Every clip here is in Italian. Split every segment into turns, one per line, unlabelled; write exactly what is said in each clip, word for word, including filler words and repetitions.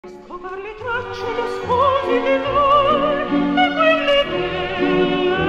Scopar le tracce nascoste di noi e quelle belle.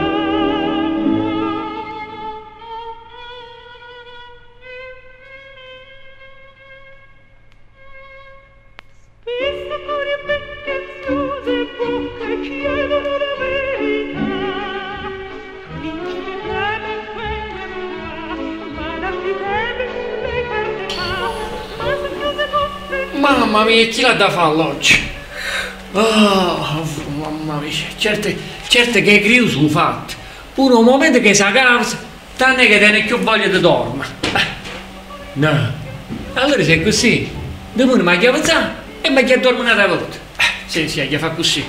Spesse cuori pettenziose bocche chiedono la verità. Vince che teme quelle mura, ma da chi teme lei perderà. Ma se chiuse tutte.
Mamma mia, chi l'ha da fare oggi? Oh, mamma mia, certe, certe che credo sono fatte. Uno un momento che si causa, tanto che tiene più voglia di dormire. No. Allora se è così, domani mi chiama e mi chiama dormire un'altra volta. Sì, sì, gli fa così.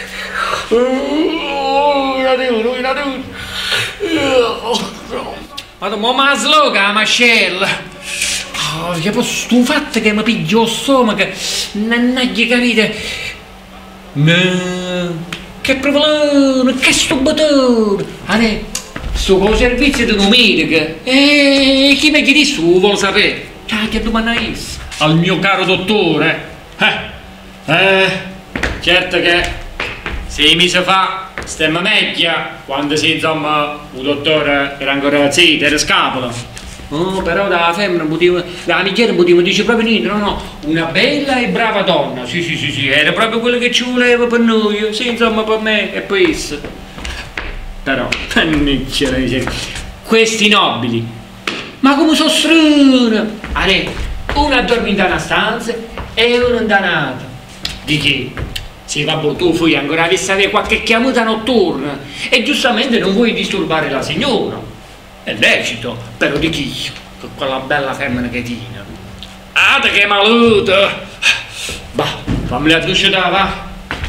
Una di uno, una di uno. Madonna, ma la sloga, la mascella. Oh, che posso sto fatto che mi piglio il stomaco, non hai capito? No, che problema, che sto bottone! Allora, sto con il servizio di un'omerica, e chi mi chiede su vuole sapere? Ah, che domanda è? Al mio caro dottore, eh, eh, certo che sei mesi fa stemma meglio, quando si insomma, un dottore era ancora zitto, era scapolo. Oh, però dalla femmina, potevo, dalla migliore potevo dire proprio niente, no, no, una bella e brava donna, sì, sì, sì, sì, era proprio quello che ci voleva per noi, sì, insomma, per me e per essa. Però, questi nobili, ma come sono strani? Allora, uno addormenta in una stanza e uno in un'altra. Di che? Sì, vabbè, tu fui ancora a sapere qualche chiamata notturna e giustamente non vuoi disturbare la signora. È lecito, però di chi? Con quella bella femmina che tina. Ah, che maluta! Bah, fammi la doccia da, va!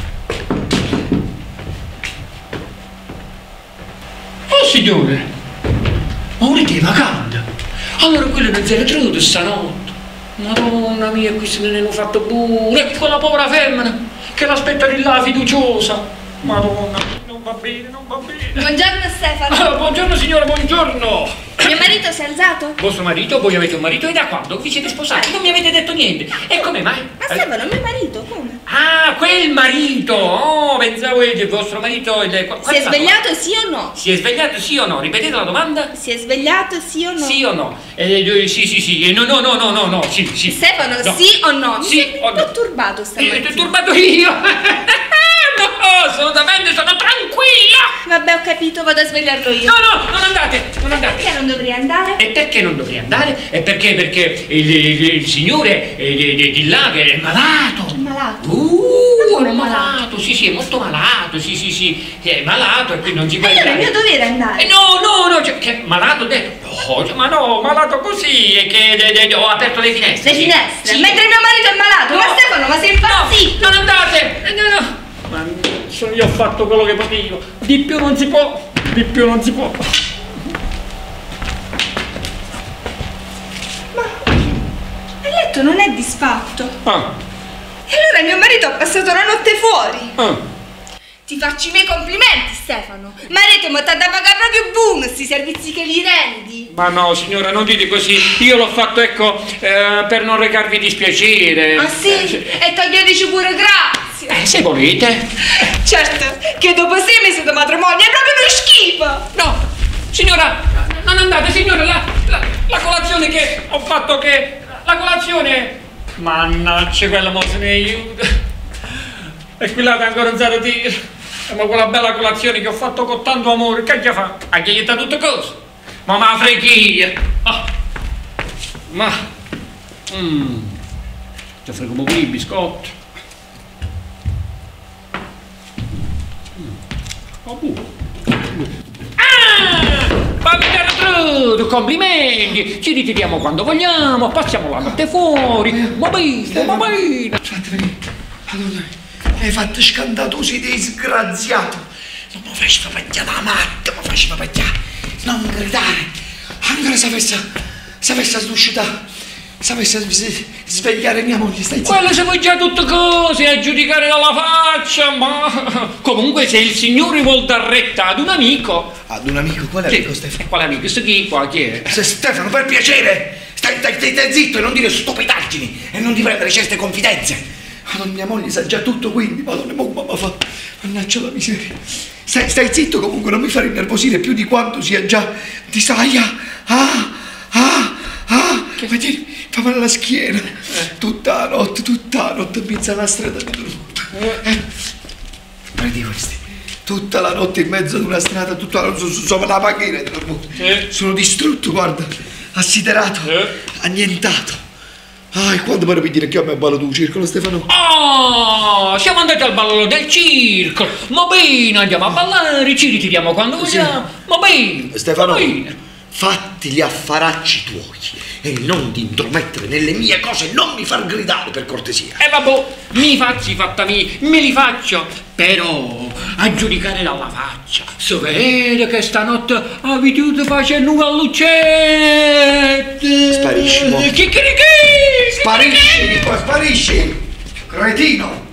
Oh signore! Ma volete vacante? Allora quello non si era trovato stanotte. Madonna mia, qui se ne hanno fatto pure! E quella povera femmina che l'aspetta di là fiduciosa! Madonna, non va bene, non va bene!
Buongiorno Stefano!
Ah, buongiorno signora, buongiorno!
Mio marito si è alzato?
Vostro marito? Voi avete un marito? E da quando? Vi siete sposati? Non mi avete detto niente. E come mai?
Ma Stefano, mio marito, come?
Ah, quel marito! Oh, pensavo che il vostro marito... Il...
Si è svegliato sì o no?
Si è svegliato sì o no? Ripetete la domanda?
Si è svegliato sì o no?
Sì o no? Eh, sì, sì, sì. No, no, no, no, no, no, sì, sì.
Stefano,
no.
Sì o no? Mi
sì
sembri
o
un po'
no.
turbato stamattina.
Eh, turbato io? No, assolutamente, sono tranquilla!
Vabbè, ho capito, vado a svegliarlo io.
No, no, non andate, non andate.
Perché non dovrei andare?
E perché non dovrei andare? E perché? Perché il, il, il signore eh, di, di, di là che è malato.
È malato?
Uh,
come
è
malato?
malato, sì, sì, è molto malato, sì, sì, sì, è malato e quindi non si può
Allora è
entrare.
mio dovere andare.
Eh, no, no, no, cioè, che malato ho detto. No, ma no, malato così, è che de, de, ho aperto le finestre.
Le
sì.
finestre?
Sì.
Mentre mio marito è malato?
No.
Ma Stefano, ma sei impazzito?
No, non andate! Eh, no, no. Ma io ho fatto quello che potevo. Di più non si può, di più non si può.
Ma il letto non è disfatto.
Ah.
E allora mio marito ha passato la notte fuori.
Ah.
Ti faccio i miei complimenti, Stefano. Marito, ma ti ha da pagare proprio boom, sti servizi che gli rendi.
Ma no, signora, non dite così. Io l'ho fatto, ecco, eh, per non recarvi dispiacere.
Ah sì?
Eh, sì.
E toglieteci pure grazie.
Eh, se volete.
Certo, che dopo sei mesi di matrimonio è proprio uno schifo.
No, signora, non andate, signora, la, la, la colazione che ho fatto che... La colazione... Mannaggia, quella mo se ne aiuta. E qui là ancora un zero tiro. Ma quella bella colazione che ho fatto con tanto amore, che gli fa? Ha ghiaietta tutte cose. Ma ma freghi! Oh. Ma... Mmm... Ci freghiamo qui i biscotti. Oh, buono. Ah! Fammi Gertrude, complimenti! Ci ritiriamo quando vogliamo, passiamo la notte fuori. Va bene, va bene.
Fatemi, allora, hai fatto scandatosi disgraziato. Non mi faceva pagliare la matta, mi faceva pagliare. Non gridare. Ancora sapesse, sapesse sduscita, sapesse svegliare mia moglie, stai zitto.
Quello se vuoi già tutte cose, a giudicare dalla faccia, ma... Comunque se il signore vuol dar retta ad un amico...
Ad un amico? Quale amico, Stefano?
E quale amico? Questo chi qua? Chi è?
Se Stefano, per piacere, stai, stai, stai, stai zitto e non dire stupidaggini e non ti prendere certe confidenze. Madonna, mia moglie sa già tutto, quindi, madonna, mo mamma fa, mannaggia la miseria. Stai, stai zitto comunque, non mi fare innervosire più di quanto sia già di saia. Ah, ah, ah, che... Vedi, fa male la schiena. Eh. Tutta la notte, tutta la notte, in mezzo alla strada di dormito. Eh. Vedi questi, tutta la notte in mezzo ad una strada, tutta la notte, sopra la panchina di dormito. Eh. Sono distrutto, guarda, assiderato, eh. annientato. Ah, e quando mi dire che io mi ballo tu circolo, Stefano?
Oh, siamo andati al ballo del circolo. Ma bene, andiamo a ballare, ci ritiriamo quando vogliamo. Sì. Ma bene,
Stefano,
ma bene.
Fatti gli affaracci tuoi e non ti intromettere nelle mie cose, non mi far gridare per cortesia.
E eh, vabbè, mi faccio i fattami, me li faccio. Però, a giudicare dalla faccia, si vede che stanotte avete facendo un lucette.
Sparisci, mo.
Chicchirichi!
Sparisci, di qua, sparisci! Cretino!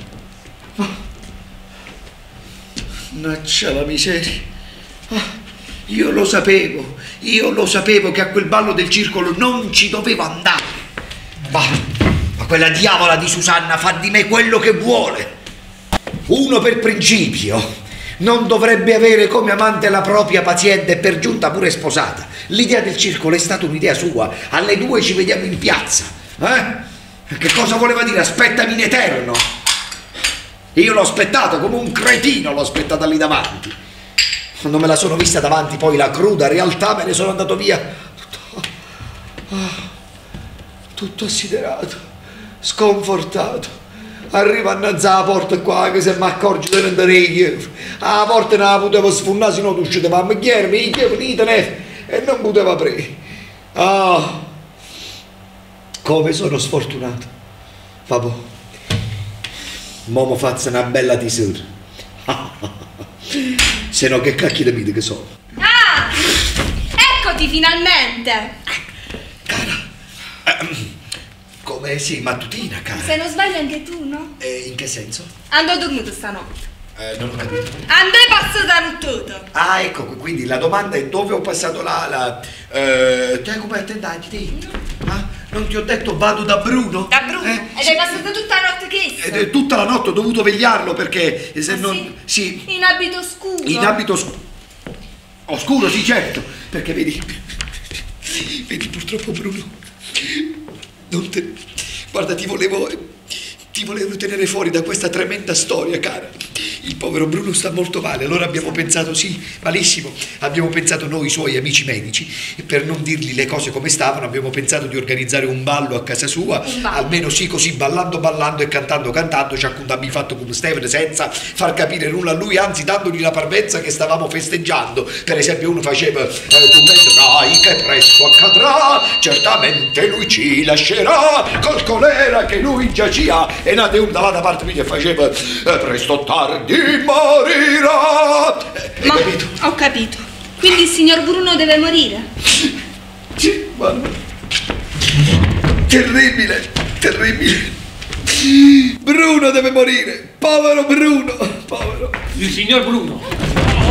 Mannaggia la miseria. Ah, io lo sapevo, io lo sapevo che a quel ballo del circolo non ci dovevo andare. Ma, ma quella diavola di Susanna fa di me quello che vuole. Uno per principio non dovrebbe avere come amante la propria paziente e per giunta pure sposata. L'idea del circolo è stata un'idea sua. Alle due ci vediamo in piazza. Eh? Che cosa voleva dire? Aspettami in eterno. Io l'ho aspettato come un cretino, l'ho aspettata lì davanti. Quando me la sono vista davanti poi la cruda realtà, me ne sono andato via tutto, ah, tutto assiderato, sconfortato. Arriva annanzi alla porta qua, che se mi accorgi di rendere io. La porta non la potevo sfondare, se no tu uscitevi a macchiare, mi venite e non poteva aprire. Ah, come sono sfortunato. Vabbè, mo mi faccio una bella tisura. Se no che cacchio di vita che sono.
Ah, eccoti finalmente.
Cara, ehm, come sì, mattutina, cara.
Se non sbagli anche tu, no?
Eh, in che senso?
Ando dormito stanotte.
Eh, non ho capito.
Ando e passata tutta.
Ah, ecco, quindi la domanda è dove ho passato la... la eh, te come attendati, te? Ah, non ti ho detto vado da Bruno?
Da Bruno?
Eh,
Ed
sì.
hai passato tutta la notte che
Ed è tutta la notte ho dovuto vegliarlo perché se
ah,
non...
Sì?
sì.
In abito scuro?
In abito scuro. Oscuro, sì, certo. Perché vedi... Vedi, purtroppo Bruno... Non te... Guarda, ti volevo... Ti volevo tenere fuori da questa tremenda storia, cara. Il povero Bruno sta molto male, allora abbiamo pensato, sì, malissimo, abbiamo pensato noi, suoi amici medici, e per non dirgli le cose come stavano, abbiamo pensato di organizzare un ballo a casa sua, almeno sì, così ballando ballando e cantando cantando, ci abbiamo fatto come Stefano senza far capire nulla a lui, anzi dandogli la parvenza che stavamo festeggiando. Per esempio uno faceva, eh, tu vedrai che presto accadrà, certamente lui ci lascerà, col colera che lui giacia. E nate uno dall'altra parte che faceva eh, presto o tardi morirà. Eh,
Ma
capito?
ho capito. Quindi il signor Bruno deve morire?
Sì, guarda. Terribile, terribile. Bruno deve morire. Povero Bruno, povero.
Il signor Bruno.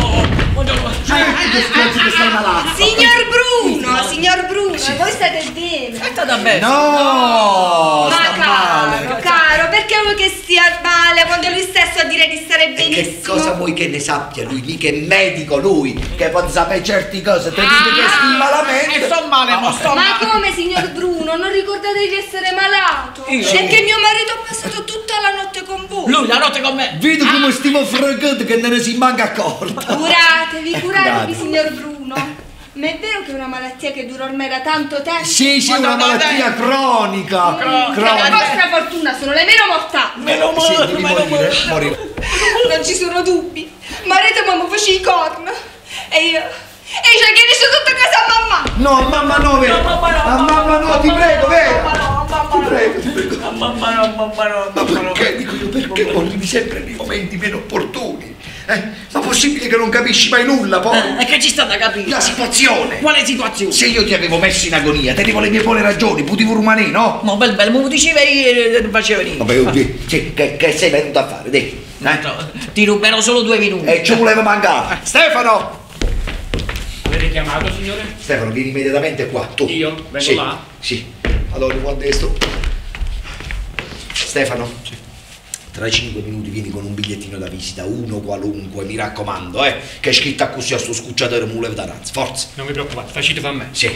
Signor Bruno, signor Bruno, sì. Voi state bene?
State bene.
No,
ma
sta
caro,
male.
caro, perché vuoi che stia male quando lui stesso a dire di stare
E
benissimo?
che cosa vuoi che ne sappia lui? Mica è medico lui, che può sapere certe cose, te
Ah,
dice che sti malamente.
E sto male, ma sto
Ma come, signor Bruno? Non ricordate di essere malato?
Io?
Perché mio marito ha passato tutta la notte con voi.
Lui la notte con me.
Vedo come stiamo fregato che non ne si manca accorto.
Curatevi,
Eh,
curatevi,
curatevi.
signor Bruno. Ma è vero che è una malattia che dura ormai da tanto tempo?
Sì, sì, è una malattia cronica.
Per la vostra fortuna sono le meno mortali.
Meno
Sì,
male,
devi
meno
morire,
male.
morire.
Non ci sono dubbi. Marito mamma faceva i corna. E io... E io ci chiedevo tutto a casa a mamma.
No, mamma no, vero.
No, mamma no,
Ah, mamma no, ti prego, vero.
Mamma no, mamma
Ti
no.
prego, ti prego.
Mamma no, mamma no,
Ma
mamma no.
perché, dico io, perché arrivi sempre nei momenti meno opportuni? Eh? Ma possibile che non capisci mai nulla, poi?
E che ci sta da capire?
La situazione!
Quale situazione?
Se io ti avevo messo in agonia, tenevo le mie buone ragioni, potevo rumanì, no?
Ma bel bel, mi dicevi e non facevi niente.
Vabbè, oddio, sì, che, che sei venuto a fare, dai? Eh?
Ti ruberò solo due minuti.
E ci voleva mancare. Stefano!
Avete chiamato, signore?
Stefano, vieni immediatamente qua, tu.
Io? Vengo
sì,
là?
Sì. Allora, quando è sto... Stefano? Sì. Tra cinque minuti vieni con un bigliettino da visita, uno qualunque, mi raccomando, eh, che è scritto così a sto scucciatore mule da razza, forza.
Non vi preoccupate, facete fa a me.
Sì.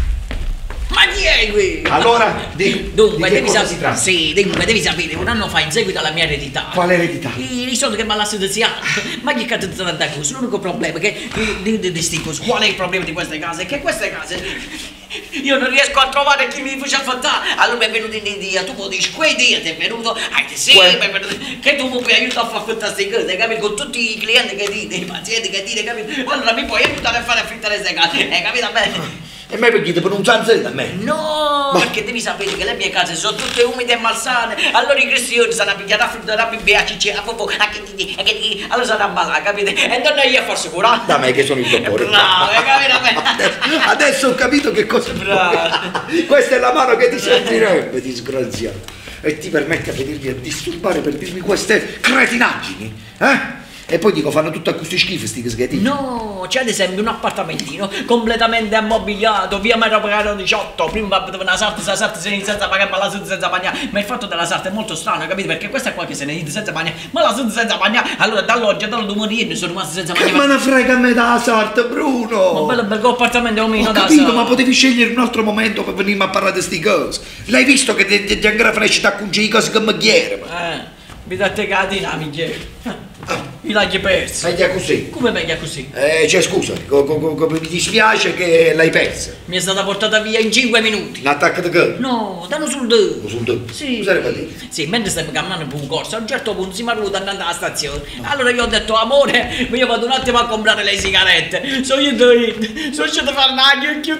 Ma chi è qui?
Allora, di,
Dunque,
di che
devi
cosa
sapere.
si tratta?
Sì, dunque, devi sapere, un anno fa, in seguito alla mia eredità.
Quale eredità?
I, i soldi che mi ha lasciato zia. Ma gli è caduto da cose. L'unico problema è che. Di, di, di sti cose. Qual è il problema di queste case? Che queste case. Io non riesco a trovare chi mi faccia affattare. Allora mi è venuto in idea, tu mi dici, quei dia ti è venuto, ah sì, mi è venuto, che tu mi puoi aiutare a far affittare queste cose, capito? Con tutti i clienti che dite, i pazienti che dite, capito? Allora mi puoi aiutare a fare affittare queste case, hai capito bene?
E me perché ti non zanzare da me?
No, ma perché devi sapere che le mie case sono tutte umide e malsane. Allora i cristiani sono pigliati a fare a bibia, a cicci, a popò, a che di, a che di, allora sono a malare, capite? E non è io a farsi curare.
Da me che sono il dottore.
Bravo, hai capito bene?
Adesso, adesso ho capito che cosa.
Bravo.
Questa è la mano che ti servirebbe, disgraziato. E ti permette a venirmi a disturbare per dirmi queste cretinaggini, eh? E poi dico, fanno tutto a questi schifo sti caschetti.
No, c'è ad esempio un appartamentino completamente ammobiliato, via Metropolitano diciotto, prima poteva una sarta, la sarta se ne senza pagare, ma la sud senza pagnare. Ma il fatto della sarta è molto strano, capito? Perché questa qua che se ne dice senza pagnare, ma la sud senza pagnare. Allora dall'oggi e dallo domani ne sono rimasti senza
Che
pagnare.
me ne frega a me della sarta, Bruno?
Ma bello bel appartamento è meno
Ho
da
capito,
sala.
ma potevi scegliere un altro momento per venirmi a parlare di sti cose. L'hai visto che ti, ti, ti ancora fresci da cungere cose che mi chiede?
Eh, mi date catina, mi chiede. Mi l'hai perso.
Meglio così.
Come meglio così?
Eh, cioè scusa, co, co, co, co- mi dispiace che l'hai persa.
Mi è stata portata via in cinque minuti.
Un attacco di che?
No, danno sul dedo.
Sul due.
Sì.
Cosa sarebbe a dire?
Sì, mentre stiamo camminando per un corso, a un certo punto si mi è voluto andare alla stazione. Allora io ho detto, amore, io vado un attimo a comprare le sigarette. Sono io dove? Sono uscito a fare una che ho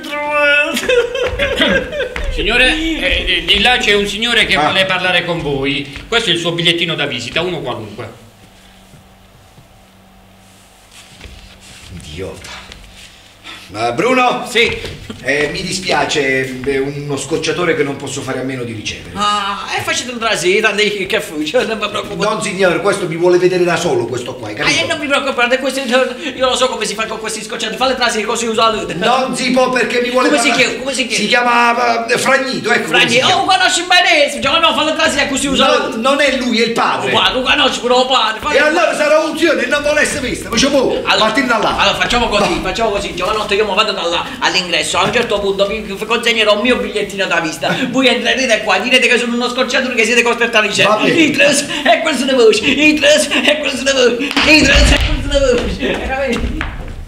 trovato.
Signore, eh, di là c'è un signore che
Ah.
vuole parlare con voi. Questo è il suo bigliettino da visita, uno qualunque.
Idiota. Ma Bruno?
Sì.
Eh, mi dispiace, è uno scocciatore che non posso fare a meno di ricevere.
Ah, e faccio entrare sì, tanto che fu, cioè non mi preoccupo.
Non signore, questo mi vuole vedere da solo questo qua, hai
Ah,
capito?
e non mi preoccupate, questi, io lo so come si fa con questi scocciati, fate trasi così usate.
Non si può perché mi vuole
Come si
parlare-
chiama? Come si chiama?
Si chiama eh, Fragnito, ecco come si
Fragli,
chiama.
oh, conosci benissimo, cioè no, fate trasi così usate.
No, non è lui, è il padre.
Guarda, conosci pure il padre. fate-
E allora sarà unzione e non volesse vista, facciamo un po', partendo da là.
Allora facciamo così, facciamo così, giovanotto, io mi vado da là all'ingresso, a un certo punto vi vi consegnerò un mio bigliettino da visita, voi entrerete qua, direte che sono uno scocciatore che siete costretti a
Va
ricevere.
bene.
I tres e questo di voce, i tres e questo di voce, i tres e questo di voce. Eh, capito?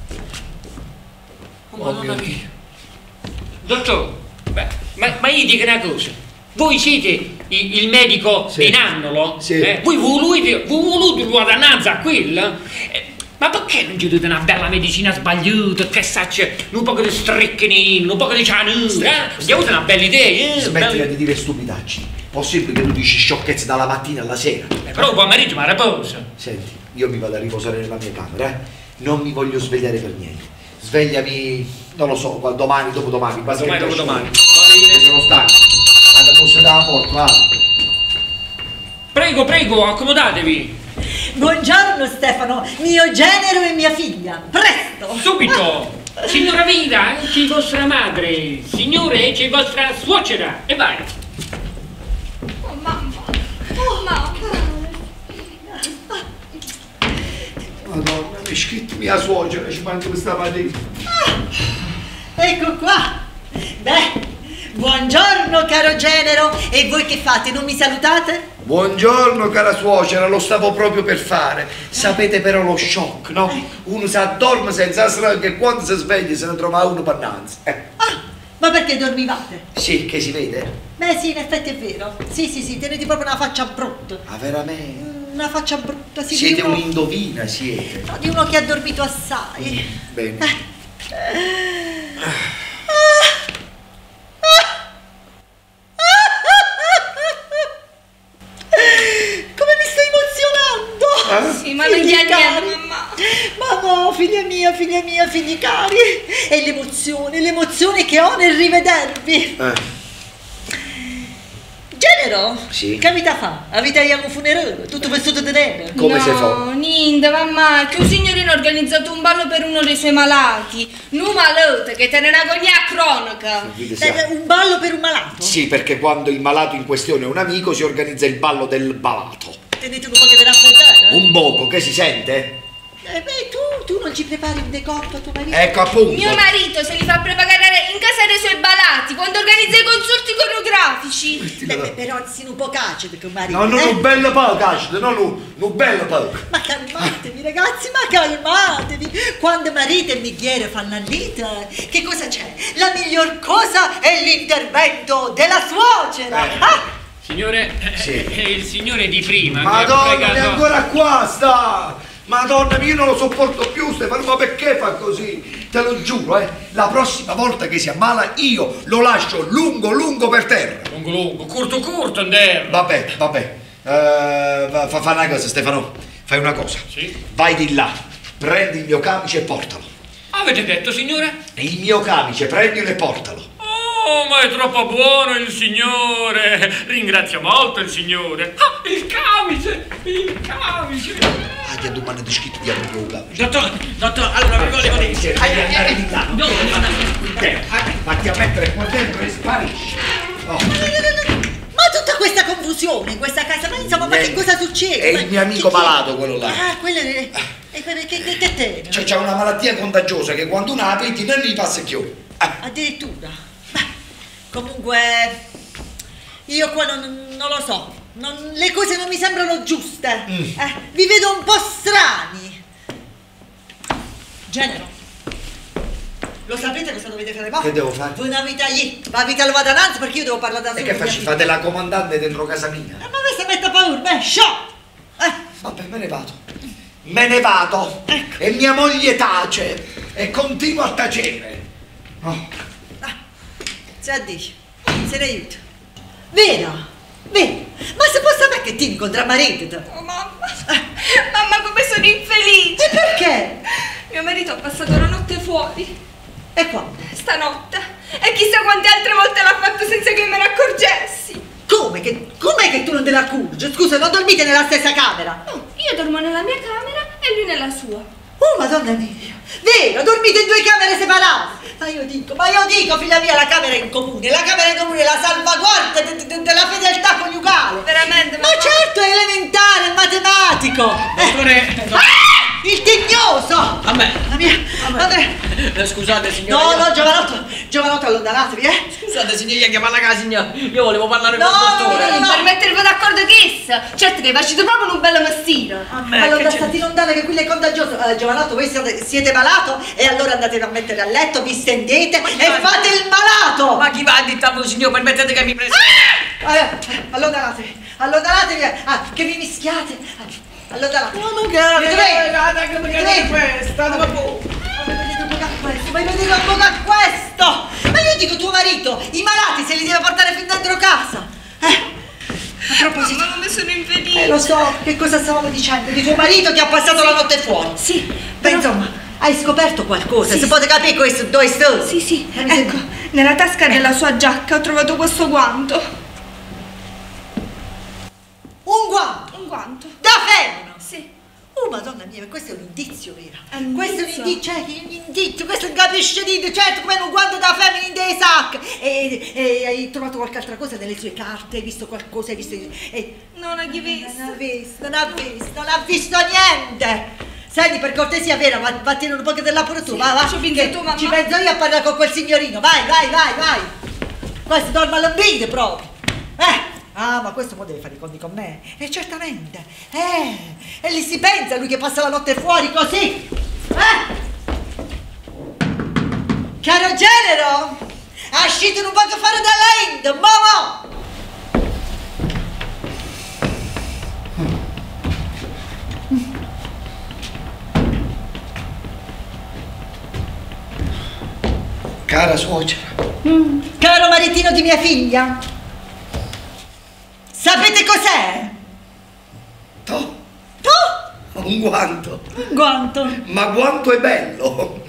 Oh mio Dio. Dottor, beh, ma, ma io dico una cosa. Voi siete i- il medico
Sì.
di Nannolo?
Sì.
Eh? Voi volete, voi volete ruotare a quella? Eh, ma perché non ci date una bella medicina sbagliata, che saccia un po' di strecchini, un po' di cianuro, eh? Gli avete una bella idea, eh?
Smettila
Bella-
di dire stupidaggini. Possibile che tu dici sciocchezze dalla mattina alla sera?
Eh, però il pomeriggio mi riposa.
Senti, io mi vado a riposare nella mia camera, eh? Non mi voglio svegliare per niente. Svegliami, non lo so, qua- domani, dopodomani. basta
Domani,
che ti
dopodomani.
asciughi. Io sono stanco. Anda a bussare dalla porta, va.
Prego, prego, accomodatevi.
Buongiorno Stefano, mio genero e mia figlia. Presto!
Subito! Signora Vida, c'è vostra madre. Signore, c'è vostra suocera. E vai.
Oh mamma, oh mamma.
Madonna, mi è scritto mia suocera, ci manca questa mattina.
Ecco qua. Beh, buongiorno caro genero. E voi che fate? Non mi salutate?
Buongiorno cara suocera, lo stavo proprio per fare. Sapete però lo shock, no? Uno si addorme senza strano e quando si sveglia se ne trova uno pannanzi. Eh,
Ah, ma perché dormivate?
sì, che si vede?
Beh sì, in effetti è vero. Sì, sì, sì, tenete proprio una faccia brutta.
Ah, veramente?
Mm, Una faccia brutta, sì,
Siete
di uno,
un'indovina, siete.
no, di uno che ha dormito assai.
Bene.
Come mi sto emozionando!
Sì, ma non
Figli
c'è niente,
cari.
mamma.
Ma no, figlia mia, figlia mia, figli cari. È l'emozione, l'emozione che ho nel rivedervi.
Eh,
Genero?
Sì.
Che avete fa? Avete un funerale? Tutto vestito di nero?
Come
no,
si fa?
niente, mamma, che un signorino ha organizzato un ballo per uno dei suoi malati. Un malato che te ne ragogna a cronaca.
Vedi,
Eh,
sa-
Un ballo per un malato?
Sì, perché quando il malato in questione è un amico si organizza il ballo del balato.
tenete un po' che vi raffreddare. Eh?
Un poco, che si sente?
Eh beh, tu, tu non ci prepari un decotto a tuo marito?
Ecco appunto.
Mio marito se li fa preparare in casa dei suoi balati quando organizza i consulti coreografici.
Beh, beh, però si un po' cacete tuo marito.
No, no,
eh?
un bello poco, Ashley, no, no, un bello poco.
Ma calmatevi ragazzi, ma calmatevi. Quando marito e mighiere fanno la lite, che cosa c'è? La miglior cosa è l'intervento della suocera.
Eh.
Ah!
Signore,
Sì.
è il signore di prima.
Madonna,
mi ha
è
pregato-
ancora qua, sta! Madonna mia, io non lo sopporto più, Stefano, ma perché fa così? Te lo giuro, eh, la prossima volta che si ammala io lo lascio lungo, lungo per terra.
Lungo, lungo, corto, corto, Ander.
Vabbè, vabbè, eh, fa, fa una cosa, Stefano, fai una cosa.
Sì?
Vai di là, prendi il mio camice e portalo.
Avete detto, signore?
Il mio camice, prendilo e portalo.
Oh, ma è troppo buono il signore! Ringrazio molto il signore! Ah, il camice! Il camice!
Ah, ti domani di scritto di aprire un camice.
Dottor, dottor, allora vi volevo dire.
Devi andare di là.
No, devo andare
Dentro. Vatti a mettere qua dentro e sparisci. Oh.
Ma tutta questa confusione in questa casa, ma insomma, ma che
Niente.
cosa succede?
È
Ma
il mio amico
chi- chi-
malato, quello là.
Ah, quello è... E che, che, che, che te?
Cioè, c'è una malattia contagiosa che quando uno la vedi non gli passa più. Ah,
Addirittura. Beh, comunque, io qua non, non lo so. Non- le cose non mi sembrano giuste.
Mm.
Eh, vi vedo un po' strani. Genero. Lo sapete cosa dovete fare? Mo?
Che devo fare?
Voi non avete lì, ma vi lo vado avanti perché io devo parlare da
e
solo.
che
con
faccio?
mia
Fate
figlia.
la comandante dentro casa mia?
Eh, ma me si mette paura, beh, sciò! Eh,
Vabbè, me ne vado. Me ne vado.
Ecco.
E mia moglie tace. E continua a tacere. Oh.
se addici, se ne aiuta. Vero, vero. Ma se può sapere che ti incontra marito?
Oh mamma, mamma come sono infelice.
E perché?
Mio marito ha passato la notte fuori,
E quando?
stanotte, e chissà quante altre volte l'ha fatto senza che me ne accorgessi.
Come che, com'è che tu non te ne accorgi? Scusa, non dormite nella stessa camera?
Oh, io dormo nella mia camera e lui nella sua.
Oh, madonna mia! Vero, dormite in due camere separate! Ma io dico, ma io dico, figlia mia, la camera è in comune, la camera in comune è la salvaguardia de- de- della fedeltà coniugale!
Veramente,
Ma
mamma?
certo, è elementare, è matematico!
Dottore,
Ah! Il tignoso!
a me.
La mia... Madre...
Eh, Scusate signora.
No,
io-
no, giovanotto, giovanotto, allontanatevi, eh!
Scusate signora, chiamala la signora. Io volevo parlare
No,
con il dottore.
no, no.
Per mettervi d'accordo che essa, certo che facete proprio un bello mestiere.
A me,
Allora
che c'è-
stati lontana che quello è contagioso. Eh, giovanotto, voi siete, siete malato e allora andate a mettere a letto, vi stendete
chi
e
va-
fate il malato!
Ma chi va a dittarlo signor? Permettete che mi presi.
Eh, allontanatevi, allontanatevi, ah, che vi mischiate. Ah, allontanatevi.
Ma magari,
Mi dovete-
guarda che
mi
magari
dovete-
questa, dove può?
Ma vedete un po' a questo, ma vedete un po' a questo! Ma io dico tuo marito, i malati se li deve portare fin dentro casa. Eh, a proposito,
Mamma come sono infelice.
eh, lo so, che cosa stavamo dicendo? Di tuo marito che ha passato la notte fuori.
Sì,
Beh,
però-
insomma, hai scoperto qualcosa?
Sì,
si
sì.
può capire questo dove sto?
Sì, sì,
Eh, mi
ecco,
sembra-
nella tasca della sua giacca ho trovato questo guanto.
Un guanto
Un guanto?
da femmina.
Sì.
Oh, madonna mia, questo è un indizio vero.
È un
Questo è un
indizio?
indizio, cioè, che un indizio, questo non capisce niente, certo come un guanto da femmina in dei sacchi. E, e hai trovato qualche altra cosa nelle sue carte? Hai visto qualcosa? Hai visto... E,
Non hai
non
visto?
ha visto, non ha visto, non ha visto niente. Senti, per cortesia, Vera, va, vattene un po' della pure tu,
Sì,
va, va.
ci pensi
che
tu, mamma.
Ci penso io a parlare con quel signorino, vai, vai, vai, vai. Questo dorme all'ambito proprio. Eh, ah, ma questo poi deve fare i conti con me. E certamente. Eh, e lì si pensa, lui che passa la notte fuori così. Eh. Caro genero, uscite un po' a fare dalla India, mo, mo.
Cara suocera,
Caro maritino di mia figlia, sapete cos'è?
to,
Tu?
un guanto.
Un guanto.
Ma quanto è bello!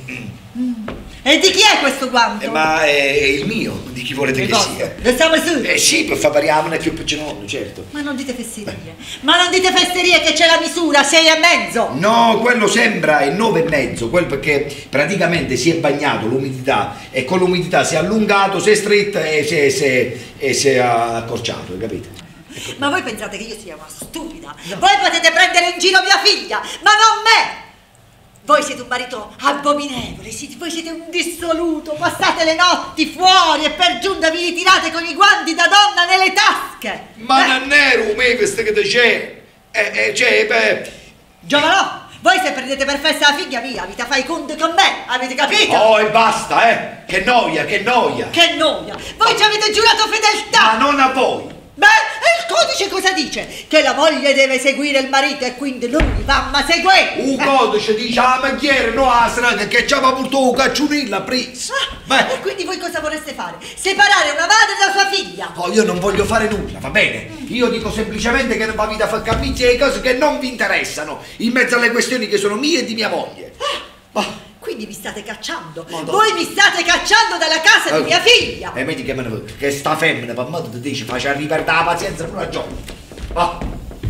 E di chi è questo guanto?
Eh, ma è il mio, di chi volete che sia.
Lo stiamo su.
Eh sì, per fare pariamone più piccinone, certo.
Ma non dite fesserie. Ma non dite fesserie che c'è la misura, sei e mezzo.
No, quello sembra il nove e mezzo, quel perché praticamente si è bagnato l'umidità e con l'umidità si è allungato, si è stretto e si è, si è- e si è accorciato, hai capito?
Ma voi pensate che io sia una stupida? No. Voi potete prendere in giro mia figlia, ma non me! Voi siete un marito abominevole, voi siete un dissoluto, passate le notti fuori e per giunta vi ritirate con i guanti da donna nelle tasche!
Ma
eh?
non ero me questo che c'è! Eh, eh, c'è, beh...
Giovanò, voi se prendete per festa la figlia mia, avete fai conto con me, avete capito?
Oh, e basta, eh! Che noia, che noia!
Che noia! Voi ci avete giurato fedeltà!
Ma non a voi!
Beh, e il codice cosa dice? Che la moglie deve seguire il marito e quindi lui va a seguire!
Un codice dice a mangiare, no a strada, che ci ha portato un cacciunilla presa!
Ah, e quindi voi cosa vorreste fare? Separare una madre da sua figlia?
Oh, io non voglio fare nulla, va bene? Io dico semplicemente che non va vita a far capirsi le cose che non vi interessano, in mezzo alle questioni che sono mie e di mia moglie.
Ah, quindi mi state cacciando? Madonna. Voi mi state cacciando dalla casa oh. di mia figlia!
E vedi che me ne che sta femmina, per modo ti dice, faccia riperdere la pazienza per una giornata. Oh.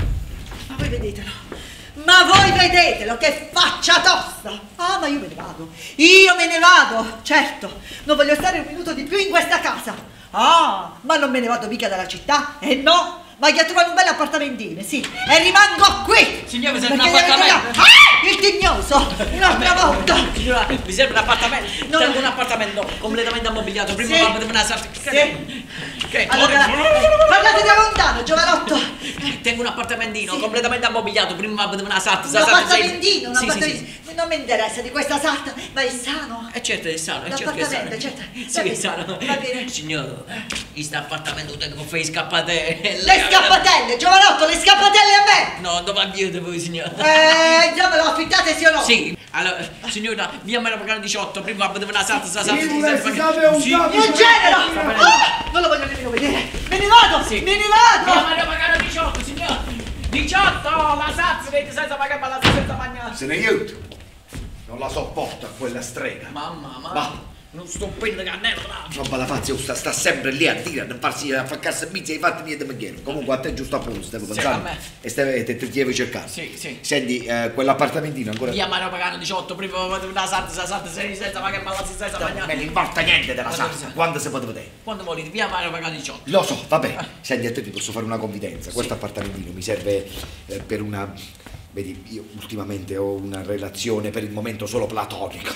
Ma voi vedetelo, ma voi vedetelo, che faccia tosta! Ah, ma io me ne vado, io me ne vado, certo, non voglio stare un minuto di più in questa casa. Ah, ma non me ne vado mica dalla città, e eh no! Voglio trovare un bel appartamentino, sì, e rimango qui!
Signora, mi serve un appartamento!
Ah, il tignoso! Un'altra volta!
Signora, mi serve un appartamento!
No.
Serve un appartamento completamente ammobiliato, prima
sì.
va a vedere una sarta...
Sì.
Che?
Allora, parlate da lontano, giovanotto!
Tengo un appartamentino sì. completamente ammobiliato, prima va a vedere una sarta...
Un appartamentino, un
sì,
appartamentino!
Sì, sì.
Non mi interessa di questa sarta, ma è sano?
Eh certo, è sano, è certo che è sano.
Certo.
Sì, è sano.
Va bene.
Signor, in sta appartamento tengo fai scappate...
Le scappatelle, giovanotto, le scappatelle a me!
No, dove avviate voi, signor?
Eh, già me lo affittate sì o no?
Sì, allora, signora, via me la pagare diciotto, prima va a vedere una salta, sta salta,
Sì,
sta
volessi
salta.
sapere un
Sì.
capo.
Io genero! Ah, non lo voglio nemmeno vedere! Me ne vado!
Sì.
Me ne
Via
vado!
me la pagare diciotto, signor! diciotto, la salsa, vedi, senza pagare, ma la senza mangiare.
Se ne aiuto! Non la sopporto a quella strega!
Mamma, ma...
Va.
Non sto prendendo cannella, là.
Roba da fazio, sta, sta sempre lì a dire, a non farsi a faccarsi mizzi ai fatti niente mangiare. Comunque a te giusto appunto, stavo
Sì,
pensando.
a me.
E stai, te, te ti devi cercare.
Sì, sì.
Senti, eh, quell'appartamentino ancora.
Via me la pagare diciotto, prima va a vedere una salta, sta salta, senza pagare, ma la senza
Non
mangiare.
me ne importa niente della
Quando
salsa,
si-
quando si può vedere.
Quando volete, via me la pagare diciotto.
Lo so, vabbè. Senti, a te ti posso fare una confidenza. Questo appartamentino mi serve eh, per una. Vedi, io ultimamente ho una relazione per il momento solo platonica.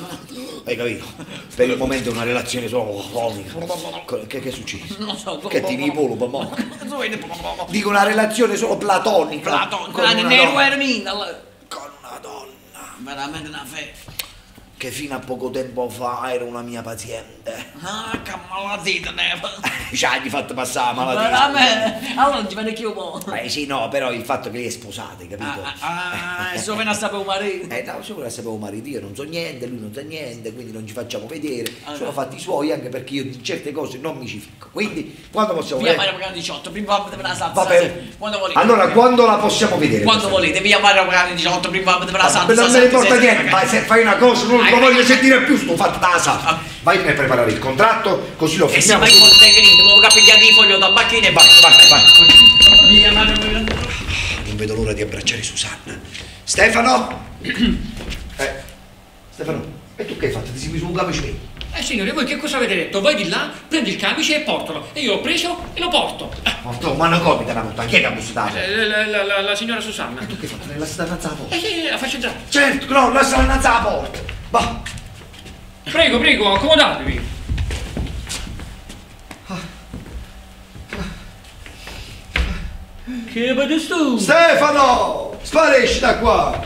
Hai capito? Per il momento è una relazione solo platonica. Che, che succede?
Non so,
Che ti mi volo, mamma?
Platonico.
Dico una relazione solo platonica.
Platonico.
Con una
Nero
donna.
Ermina.
Con una donna.
Veramente una festa.
Che fino a poco tempo fa era una mia paziente.
Ah, che malattia neva.
Ci hai fatto passare la malattia.
Veramente? Allora non ci vede più mo.
Eh sì, no, però il fatto che lei è sposata, hai capito?
Ah, e solo ne sapevo marito.
Eh no, solo la sapevo marito, io non so niente, lui non sa niente, quindi non ci facciamo vedere.
Allora.
Sono fatti suoi anche perché io di certe cose non mi ci ficco. Quindi quando possiamo
Via
vedere?
Mario Pagano diciotto, prima va a vedere una salsa.
Va bene.
Quando volete.
Allora, quando la possiamo vedere?
Quando
questa?
volete, via Mario Pagano diciotto, prima va a vedere una salsa.
Non me ne importa niente, ma se fai una cosa non lo voglio sentire più sto fatto da salsa. Vai a preparare il contratto, così lo
E se
firmiamo.
vai con te che niente, mi capigliare di foglio da macchina e vai,
Vai, vai.
Via Mario Pagano.
Non vedo l'ora di abbracciare Susanna. Stefano? Eh, Stefano, e tu che hai fatto? Ti sei messo un camice?
Eh signore, voi che cosa avete detto? Vai di là, prendi il camice e portalo. E io l'ho preso e lo porto. Eh,
Porto, ma non copita una puttana, chi è che ha bustato?
eh, la, la, la, la signora Susanna.
E tu che hai fatto? L'hai lasciata innanzi alla porta?
Eh sì, la faccio entrare.
Certo, no, lasciala innanzi alla porta. Va.
Prego, prego, accomodatevi. Che vedi tu?
Stefano! Sparisci da qua!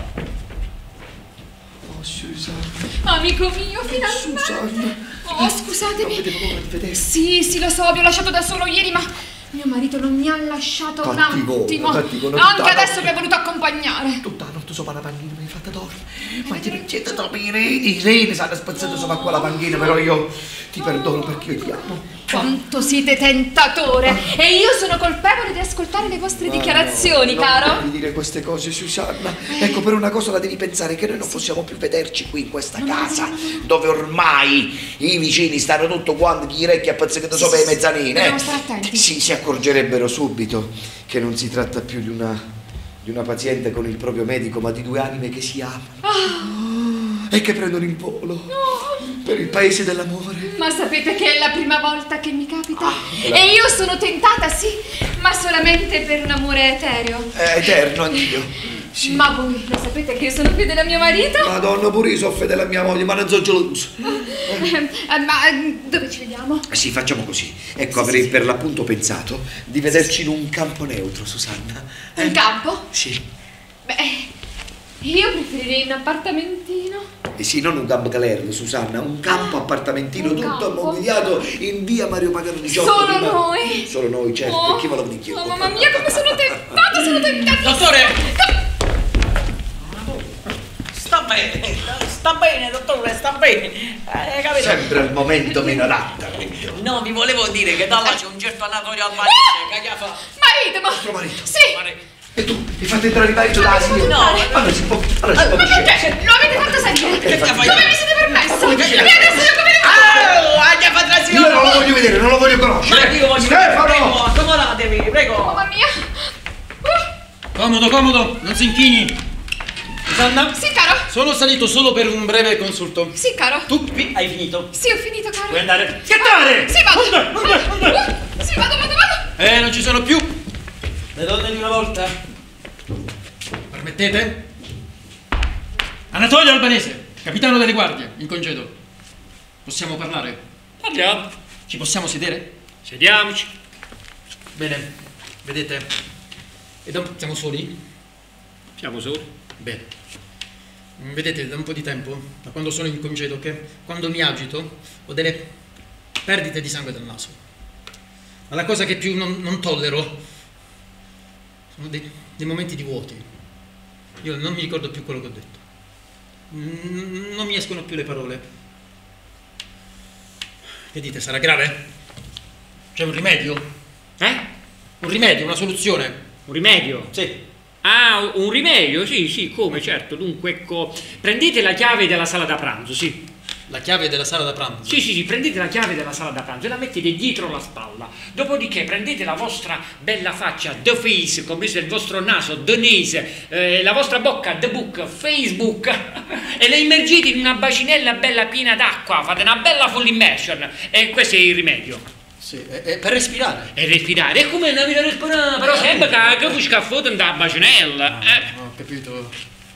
Oh, Susanna.
Amico mio, finalmente.
Susanna.
Oh, scusatemi.
Non vedevo l'ora di vederti.
Sì, sì, lo so, vi ho lasciato da solo ieri, ma mio marito non mi ha lasciato un
Cattivone,
attimo.
cattivone,
Anche
tutta la
adesso
notte.
mi è voluto accompagnare.
Tutta la notte sopra la panchina mi hai fatta dormire. Ma ti riccetta troppi i reni, i reni stanno spazzando sopra qua la panchina, però io ti perdono perché io ti amo.
Quanto siete tentatore! E io sono colpevole di ascoltare le vostre dichiarazioni,
no,
caro.
Non devi dire queste cose, Susanna. Ecco, per una cosa la devi pensare, che noi non possiamo più vederci qui in questa casa, dove ormai i vicini stanno tutto quanti gli orecchi appazzicati sopra i mezzanini.
Dobbiamo
Eh?
stare attenti.
Sì, si accorgerebbero subito che non si tratta più di una, di una paziente con il proprio medico, ma di due anime che si amano.
Ah,
E che prendono il volo.
no.
per il paese dell'amore.
Ma sapete che è la prima volta che mi capita? Ah, e io sono tentata, sì, ma solamente per un amore etereo.
È eterno anch'io. Sì.
Ma voi lo sapete che io sono fedele a mio marito?
Madonna, pure io sono fedele a mia moglie, ma non sono geloso.
Eh, eh, ma dove ci vediamo?
Sì, facciamo così. Ecco, avrei per l'appunto pensato di vederci in un campo neutro, Susanna.
Un
eh?
campo?
Sì.
Beh, io preferirei un appartamentino.
Eh sì, non un campo galerno, Susanna, un campo
ah,
appartamentino
un
tutto
campo.
ammobiliato in via Mario Pagano diciotto.
Solo
prima...
noi?
Solo noi, certo.
Oh,
Chi voleva di chi?
Oh, mamma mia, come sono tentata, sono tentata.
Dottore! Sta bene, sta bene, dottore, sta bene. Eh, capito?
Sempre al momento meno adatto.
No, vi volevo dire che da là c'è un certo Anatolio Albanese che gli fa...
Marito, ma...
Nostro marito.
Sì.
Marito.
E tu, mi fate entrare il marito da asilo?
No.
Allora si può... Allora si può
Ma
uscire.
perché? Lo avete fatto salire?
Che ti ha fatto?
Come vi siete permesso?
Che-
E adesso io come
Oh, agli ha fatto
Io non lo voglio vedere, non lo voglio conoscere.
Ma io voglio...
Stefano!
Prego, accomodatevi, prego.
Mamma mia. Uh,
Comodo, comodo, non si inchini. Susanna?
sì, caro.
Sono salito solo per un breve consulto.
Sì, caro.
Tu qui hai finito.
Sì, ho finito, caro.
Puoi andare. Scattare!
Sì, vado.
Andare, andare, andare.
Uh, sì, vado, vado, vado.
Eh, non ci sono più le donne di una volta. Permettete? Anatolio Albanese, capitano delle guardie, in congedo. Possiamo parlare?
Parliamo.
Ci possiamo sedere?
Sediamoci.
Bene, vedete? E da un... siamo soli?
Siamo soli.
Bene. Vedete, da un po' di tempo, da quando sono in congedo, che quando mi agito ho delle perdite di sangue dal naso. Ma la cosa che più non, non tollero sono dei, dei momenti di vuoti. Io non mi ricordo più quello che ho detto. Mm, Non mi escono più le parole. Che dite, sarà grave? C'è un rimedio?
Eh?
Un rimedio, una soluzione?
Un rimedio?
Sì.
Ah, un rimedio? Sì, sì, come, certo. Dunque, ecco, prendete la chiave della sala da pranzo, sì.
La chiave della sala da pranzo?
Sì, sì, sì, prendete la chiave della sala da pranzo e la mettete dietro la spalla. Dopodiché prendete la vostra bella faccia, the face, compreso il vostro naso, the nase, eh, la vostra bocca, the book, Facebook, e le immergete in una bacinella bella piena d'acqua, fate una bella full immersion. E questo è il rimedio.
Sì, è, è per respirare.
E respirare, è come una vita respirare, però sempre che che vi scaffate da bacinella. Eh.
Ho capito.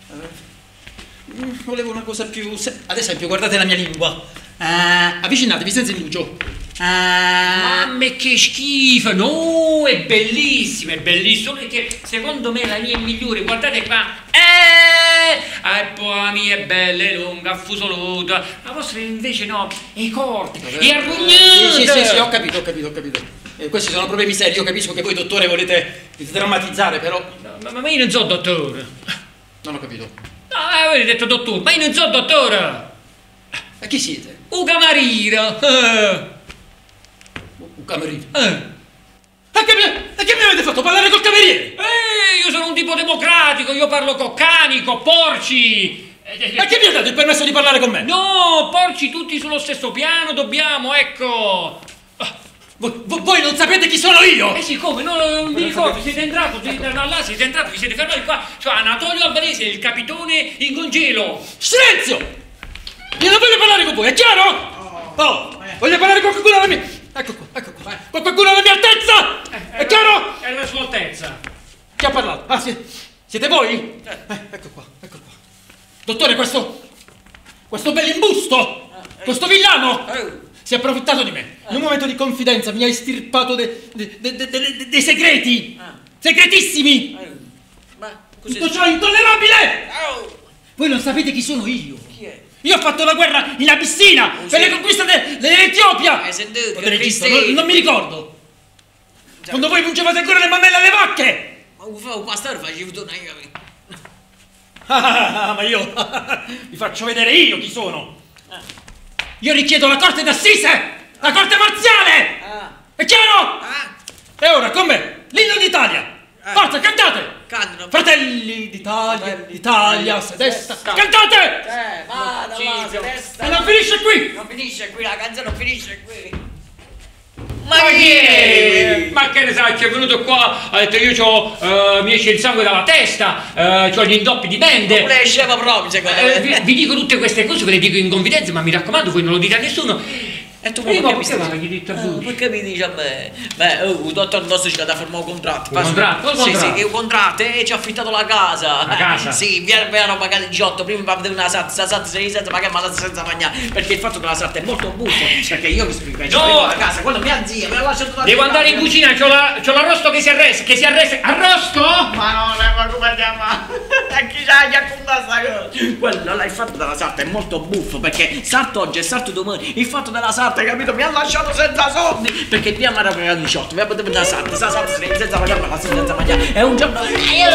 Eh, Volevo una cosa più... se- Ad esempio, guardate la mia lingua. Eh, avvicinatevi senza indugio. Eh,
Mamma che schifo, no, è bellissimo, è bellissimo perché secondo me la mia è migliore, guardate qua, eh, e poi la mia è bella, è lunga, affusoluta, la vostra invece no, è corta, è arrugnata.
Sì, sì, sì, sì, ho capito, ho capito, ho capito. Eh, questi sono problemi seri, io capisco che voi, dottore, volete drammatizzare, però...
Ma, ma io non so dottore.
Non ho capito.
No, eh, voi avete detto dottore, ma io non so dottore.
E chi siete?
Un camarino. Eh.
Un cameriere.
Eh.
E che, mi, e che mi avete fatto parlare col cameriere?
Eh, io sono un tipo democratico, io parlo con cani, con porci.
E chi vi ha dato il permesso di parlare con me?
No, porci tutti sullo stesso piano, dobbiamo, ecco.
Voi, voi- voi non sapete chi sono io?
Eh sì, come? No, non mi ricordo, siete entrato, siete da là, siete entrati, vi siete fermati qua. Cioè, Anatolio Albanese, il capitone in congelo.
Silenzio! Io non voglio parlare con voi, è chiaro? Oh, voglio parlare con qualcuno alla mia... Ecco qua, ecco qua. Con qualcuno alla mia altezza! È chiaro?
È la sua altezza.
Chi ha parlato? Ah, sì. Siete voi? Eh, ecco qua, ecco qua. Dottore, questo... questo bell'imbusto! Questo villano! Si è approfittato di me. In un momento di confidenza mi ha estirpato de- de- de- de- de- de- dei segreti. Segretissimi!
Ma
Tutto ciò è intollerabile! Voi non sapete chi sono io.
Chi è?
Io ho fatto la guerra in Abissina per le conquiste de- dell'Etiopia.
Hai sentito?
O dell'Egitto, non, non mi ricordo. Quando voi pungevate ancora le mammelle alle vacche.
Ma un fa- un pastore faceva tutto, non io.
Ah, ma io vi faccio vedere io chi sono. Io richiedo la corte d'assise, la corte marziale.
Ah.
È chiaro?
Ah,
E ora con me l'inno d'Italia. Forza, cantate.
cantano.
Fratelli d'Italia,
Fratelli
d'Italia,
d'Italia,
se destra.
destra.
Cantate!
Eh, vada,
Sì,
va,
però-
resta.
E non finisce qui.
Non finisce qui, la canzone non finisce qui. Ma
Ma chi
chi
è?
è?
Ma che ne sai, che è venuto qua, ha detto io c'ho, eh, mi esce il sangue dalla testa, eh, c'ho gli indoppi di bende.
Non le scema proprio, secondo
Eh,
me.
vi, vi dico tutte queste cose, ve le dico in confidenza, ma mi raccomando, voi non lo dite a nessuno.
E tu
Eh, ma
mi
perché
stai-
l'hai detto a
Ah,
voi?
perché mi dici a me? Beh, oh, il dottor nostro ci ha firmato un contratto.
Un contratto? Un
Sì,
contratto?
sì, un contratto e ci ha affittato la casa.
La casa?
Sì, piano piano pagare il giotto, prima va a vedere una salsa, la salsa sei senza pagare, ma la senza mangiare. Perché il fatto della salsa è molto buffo. Perché io mi spiego,
No!
arrivo alla casa, quando mia zia me l'ha lasciato da
Devo andare in cucina, c'ho, la, c'ho l'arrosto che si arresta, che si arresta. Arrosto?
Ma no, ma come chiama? A chi c'ha che racconta sta cosa? Quello l'hai fatto della sarta è molto buffo perché sarto oggi e sarto domani. Il fatto della sarta, hai capito? Mi ha lasciato senza soldi perché prima mi era pagato diciotto, mi ha potuto la sarta, sta sarta senza mangiare, ma la senza mangiare. È un giorno.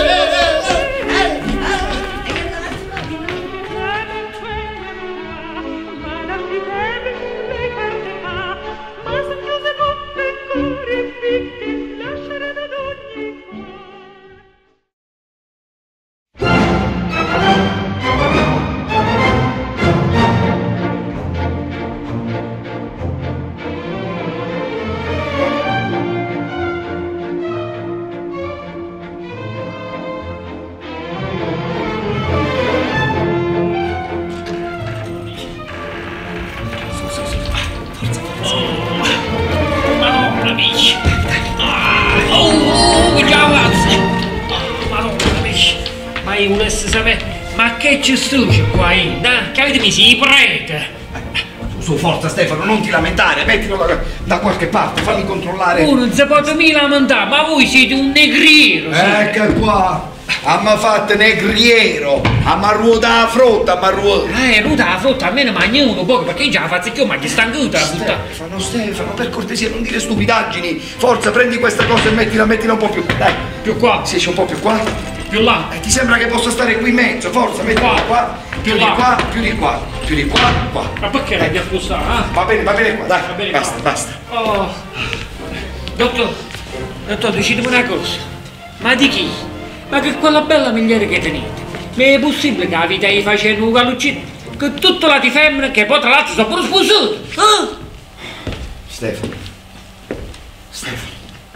Madonna mia! Ah, oh, oh, che giavazzi! Oh, Madonna mia! Ma io volessi sapere, ma che ci stucci qua in? Eh? Che avete messo i prete?
Su, forza Stefano, non ti lamentare, mettilo da, da qualche parte, fammi controllare.
Uno non si può mica lamentare, ma voi siete un negriero! siete.
Ecco qua, amma fatto negriero, amma ruota la frutta, amma ruota.
Eh, ruta la frutta, almeno mangi uno poco, perché già la faccio io, ma che stancuta la frutta.
Stefano, Stefano, per cortesia non dire stupidaggini. Forza, prendi questa cosa e mettila, mettila un po' più. Dai,
Più qua,
sì, c'è un po' più qua.
più là.
Eh, ti sembra che possa stare qui in mezzo? Forza, mettila
Qua.
qua, più di
Là.
qua, più di qua, più di qua, qua.
Ma perché la devi spostare, eh?
Va bene, va bene qua, dai,
Va bene,
basta,
qua.
basta.
Oh. Dottor, dottor, decidimi una cosa. Ma di chi? Ma che quella bella migliore che tenete? Ma è possibile che la vita gli facendo un galluccino? Che tutto la di femmine, che poi tra l'altro sono pure sposato? Eh?
Stefano, Stefano,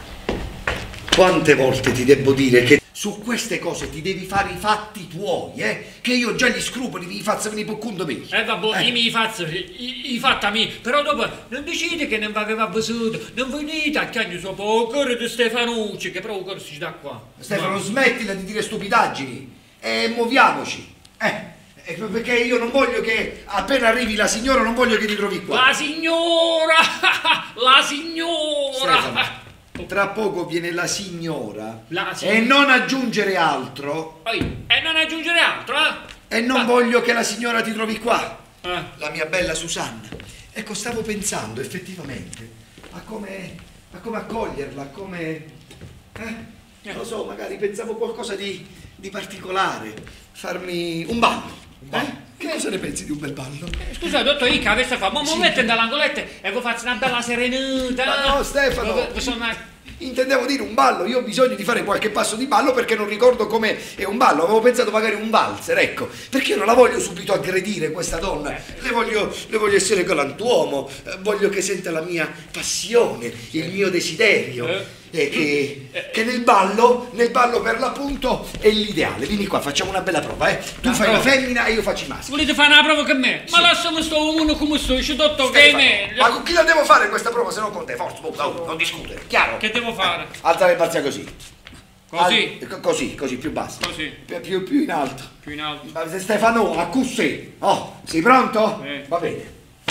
quante volte ti devo dire che su queste cose ti devi fare i fatti tuoi, eh? Che io già gli scrupoli vi faccio venire per conto mio.
Eh vabbè, io mi faccio, i fatti a me, però dopo non decide che non va aveva bisogno, non venite a chiamare suo poco di Stefanucci, che però il si da qua.
Stefano, smettila di dire stupidaggini e muoviamoci, eh? eh, Perché io non voglio che appena arrivi la signora, non voglio che ti trovi qua.
La signora! La signora!
Stefano, tra poco viene la signora,
La
e
signora.
non aggiungere altro,
Poi, e non aggiungere altro, eh?
e non
Ma-
voglio che la signora ti trovi qua.
Eh.
La mia bella Susanna. Ecco, stavo pensando effettivamente a come, a come accoglierla, a come... Eh? Non lo so, magari pensavo qualcosa di, di particolare. Farmi un ballo. Eh? Che cosa ne pensi di un bel ballo?
Scusate, dottor Ica, avesse fatto un momento dall'angoletta e vi faccio una bella serenata.
Ma no, Stefano.
Vi- vi sono-
Intendevo dire un ballo, io ho bisogno di fare qualche passo di ballo perché non ricordo come è un ballo, avevo pensato magari un valzer, ecco, perché io non la voglio subito aggredire questa donna, le voglio, le voglio essere galantuomo, eh, voglio che senta la mia passione, il mio desiderio,
Eh.
e che, che nel ballo, nel ballo per l'appunto è l'ideale. Vieni qua, facciamo una bella prova, eh. Tu
Una
fai la
prova.
femmina e io faccio i maschi.
Volete fare una prova con me? Ma lasciami sto uno come sto, dice dottor che è
Stefano,
meglio.
ma con chi la devo fare questa prova se non con te? Forza, oh, oh, non discutere, chiaro?
Che devo fare?
Alza le braccia così.
Così?
Al- co- così, così, più basso.
Così.
Più, più, più in alto.
Più in alto.
Ma se Stefano, a così. Oh, sei pronto?
Sì.
Va bene.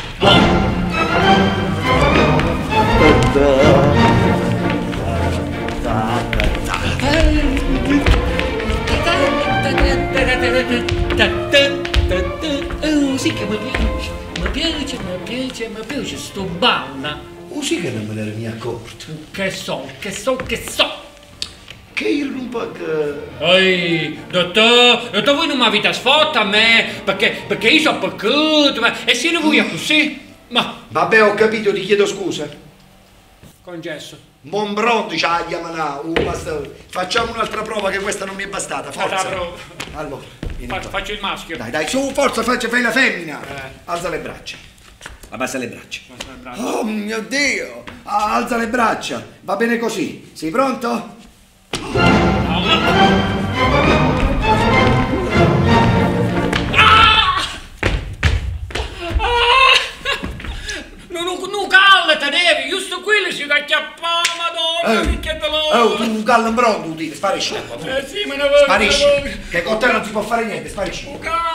Oh, sì che mi piace, mi piace, mi piace, mi piace, sto balla.
Oh, sì che non me ne ero mica accorto.
Che so, che so, che so.
Che io non posso...
Ehi, dottor, dottor, voi non mi avete sfotta a me, perché, perché io sono peccato, ma e se ne vuoi così? Ma,
Vabbè, ho capito, ti chiedo scusa.
concesso.
Monbrondi c'ha la chiamana, uh, basta. Facciamo un'altra prova che questa non mi è bastata, forza.
Altra prova.
Allora, vieni
Fa-
qua.
faccio il maschio.
Dai, dai, su, forza, faccia, fai la femmina.
Eh.
Alza le braccia. Abbassa le braccia.
Abbassa le braccia.
Oh mio Dio! alza le braccia, va bene così. Sei pronto?
Non, non calla, te devi, giusto quello si va a chiappare, madonna,
Eh,
che dolore.
oh, tu un callambron, tu dire, sparisci.
Eh sì, me ne voglio.
Sparisci, che con te non si può fare niente, sparisci.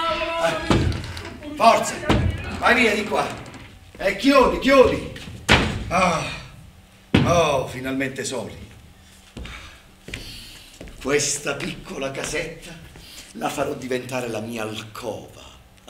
Forza, vai via di qua. E chiudi, chiudi. Ah. Oh, finalmente soli. Questa piccola casetta la farò diventare la mia alcova.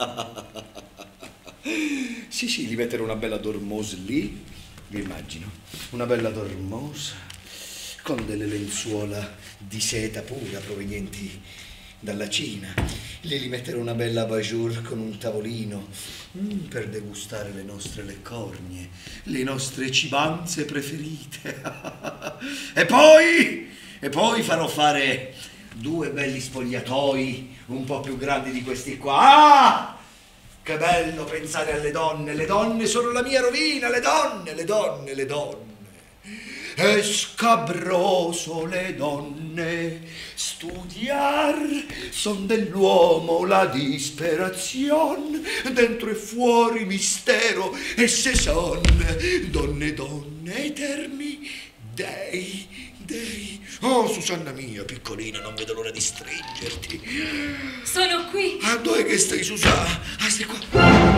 Sì, sì, gli metterò una bella dormosa lì, vi immagino. Una bella dormosa con delle lenzuola di seta pura provenienti dalla Cina. Lì gli metterò una bella abat-jour con un tavolino mm, per degustare le nostre leccornie, le nostre cibanze preferite. E poi, e poi farò fare due belli spogliatoi un po' più grandi di questi qua. Ah! Che bello pensare alle donne, le donne sono la mia rovina, le donne, le donne, le donne. È scabroso le donne, studiar son dell'uomo la disperazione, dentro e fuori mistero, esse son donne, donne, eterni dei, dei. Oh, Susanna mia, piccolina, non vedo l'ora di stringerti.
Sono qui.
Ah, dove che stai, Susanna? Ah, stai qua.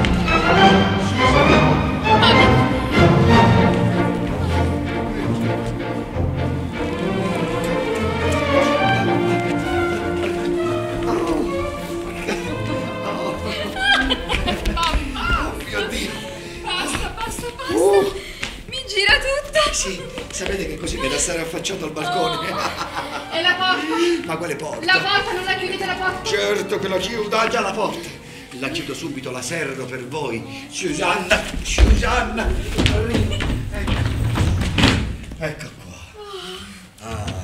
Gira tutto.
Sì, sapete che così mi da stare affacciato al balcone.
Oh. E la porta?
Ma quale porta?
La porta, non la chiudete la porta?
Certo che la chiudo, ah, già la porta. La chiudo subito, la serro per voi. Susanna, Susanna. Ecco, ecco qua. Ah.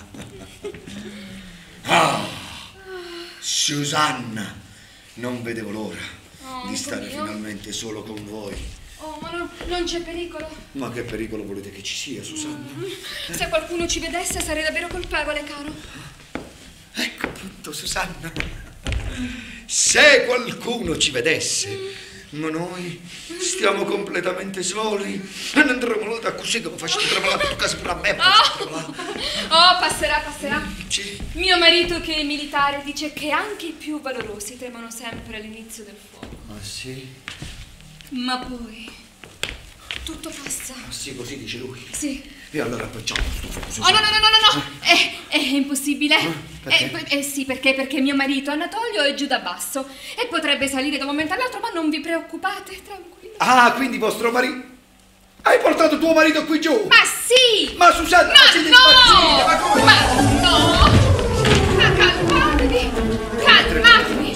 Ah. Susanna, non vedevo l'ora
Oh,
di stare
mio.
finalmente solo con voi.
Oh, ma non, non c'è pericolo.
Ma che pericolo volete che ci sia, Susanna?
Se qualcuno ci vedesse sarei davvero colpevole, caro.
Ecco appunto, Susanna. Se qualcuno ci vedesse, ma noi stiamo completamente soli e non andremo da così come faccio travolare tu casa pure a me.
Oh. Oh, passerà, passerà.
Sì.
Mio marito, che è militare, dice che anche i più valorosi tremano sempre all'inizio del fuoco.
Ah sì?
Ma poi tutto passa.
Ah sì, così dice lui.
Sì.
E allora facciamo sto fuoco,
Oh,
Susanna.
no, no, no, no, no. È, è impossibile.
Perché?
Eh, p- eh, sì, perché? Perché mio marito Anatolio è giù da basso e potrebbe salire da un momento all'altro, ma non vi preoccupate, tranquillo.
Ah, quindi vostro marito... Hai portato tuo marito qui giù?
Ma sì!
Ma Susanna, ma siete impazzite, ma come...
Ma no! Ma calmatevi! Calmatevi!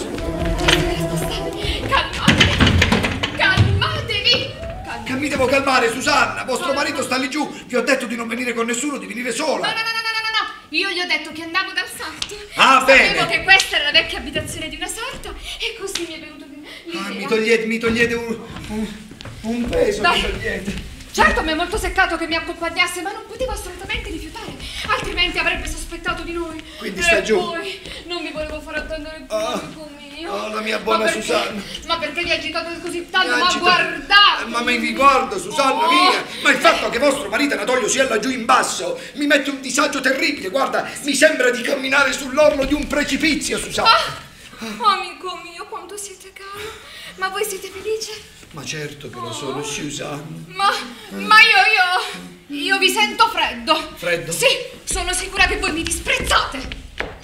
Calmatevi! Calmatevi!
Che mi devo calmare, Susanna? Vostro marito sta lì giù. Vi ho detto di non venire con nessuno, di venire sola.
No, no, no, no, no, no, no! Io gli ho detto che andavo dal sarto.
Ah,
Sapevo
bene.
che questa era la vecchia abitazione di una sarta e così mi è venuto l'idea.
Ah, mi togliete, mi togliete un, un, un peso,
Dai.
mi togliete.
Certo, mi è molto seccato che mi accompagnasse, ma non potevo assolutamente rifiutare, altrimenti avrebbe sospettato di noi.
Quindi sta
e
giù.
poi non mi volevo far attendere più,
Ah.
amico mio.
Oh, la mia buona
Ma perché-
Susanna.
Ma perché vi agitate così tanto?
Mi
Ma
agita-
guardate!
Ma mi ricordo, Susanna
Oh.
mia. Ma il fatto che vostro marito Anatolio sia laggiù in basso mi mette un disagio terribile. Guarda, mi sembra di camminare sull'orlo di un precipizio, Susanna.
Ah, amico mio, quanto siete caro. Ma voi siete felice?
Ma certo che lo sono, Susanna.
Ma, ma io, io, io vi sento freddo.
Freddo?
Sì, sono sicura che voi mi disprezzate.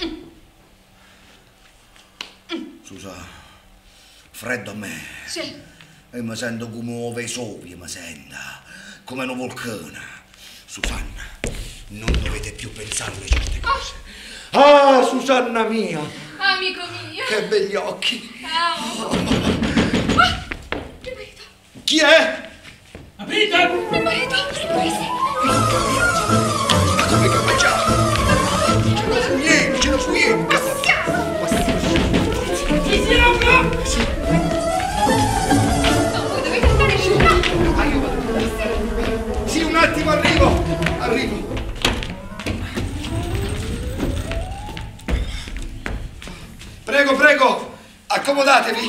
Susanna, freddo a me.
Sì.
E mi sento come un Vesuvio, mi sento. Come un vulcano. Susanna, non dovete più pensare alle certe cose. Ah, Susanna mia,
Amico mio.
che begli occhi.
Ah, oh. Ah, mio marito.
Chi è?
Aprite!
Mio marito.
Ma come che facciamo? Niente, ce lo fu niente.
Chi si apra?
No, voi dovete andare giù.
Ah, io vado. Sì, un attimo. Prego, prego, accomodatevi.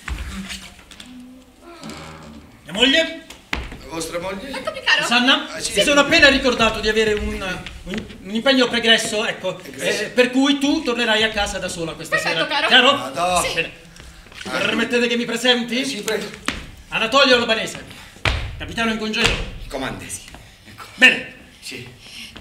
Mia moglie?
Vostra moglie?
Eccomi, caro.
Susanna?
Ah, sì.
Mi sono appena ricordato di avere un, un, un impegno pregresso, ecco, eh, per cui tu tornerai a casa da sola questa
Perfetto,
sera.
caro.
Chiaro?
Vado.
Sì.
Bene. Permettete che mi presenti?
Sì, prego.
Anatolio Albanese, capitano in congedo.
Comandi. Ecco.
Bene.
Sì.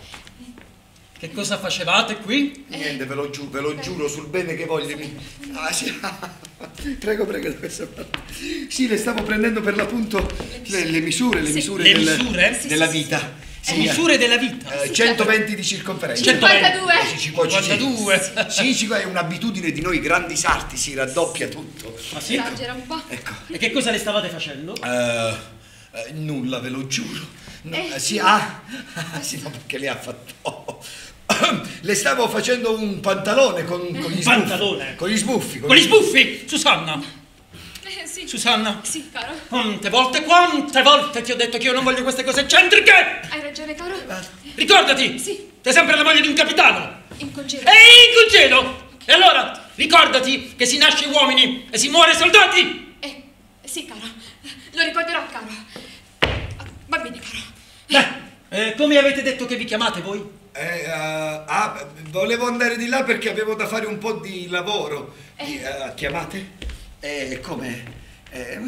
Che cosa facevate qui?
Niente, ve lo giuro, ve lo giuro sul bene che voglio. Ah, sì. Prego, prego, da questa parte. Sì, le stavo prendendo per l'appunto le, le misure, le
Sì.
misure,
Le
del-
misure?
della
Sì, sì,
vita.
Le misure della vita.
Eh, centoventi di circonferenza.
cinquantadue.
Sì, ci può- ci-
cinquantadue.
Sì, ci è un'abitudine di noi grandi sarti, si raddoppia tutto.
Ma sì?
Esagera un po'.
Ecco.
E che cosa le stavate facendo?
Eh, eh, nulla, ve lo giuro. No,
Eh,
eh, sì, ah, ah, sì, no, perché le ha fatto. Le stavo facendo un pantalone con, con gli
Pantalone?
sbuffi. Con gli sbuffi.
Con gli sbuffi! Susanna!
Eh, sì.
Susanna!
Sì, caro.
Quante volte, quante volte ti ho detto che io non voglio queste cose eccentriche!
Hai ragione, caro.
Ricordati!
Sì.
Sei sempre la moglie di un capitano!
In congedo.
Ehi, in congedo! E allora, ricordati che si nasce uomini e si muore soldati!
Eh, sì, caro. Lo ricorderò, caro. Ah, va bene, caro.
Beh, eh, come avete detto che vi chiamate voi?
Eh, eh, ah, volevo andare di là perché avevo da fare un po' di lavoro. Di, eh, chiamate? Eh, come? Eh,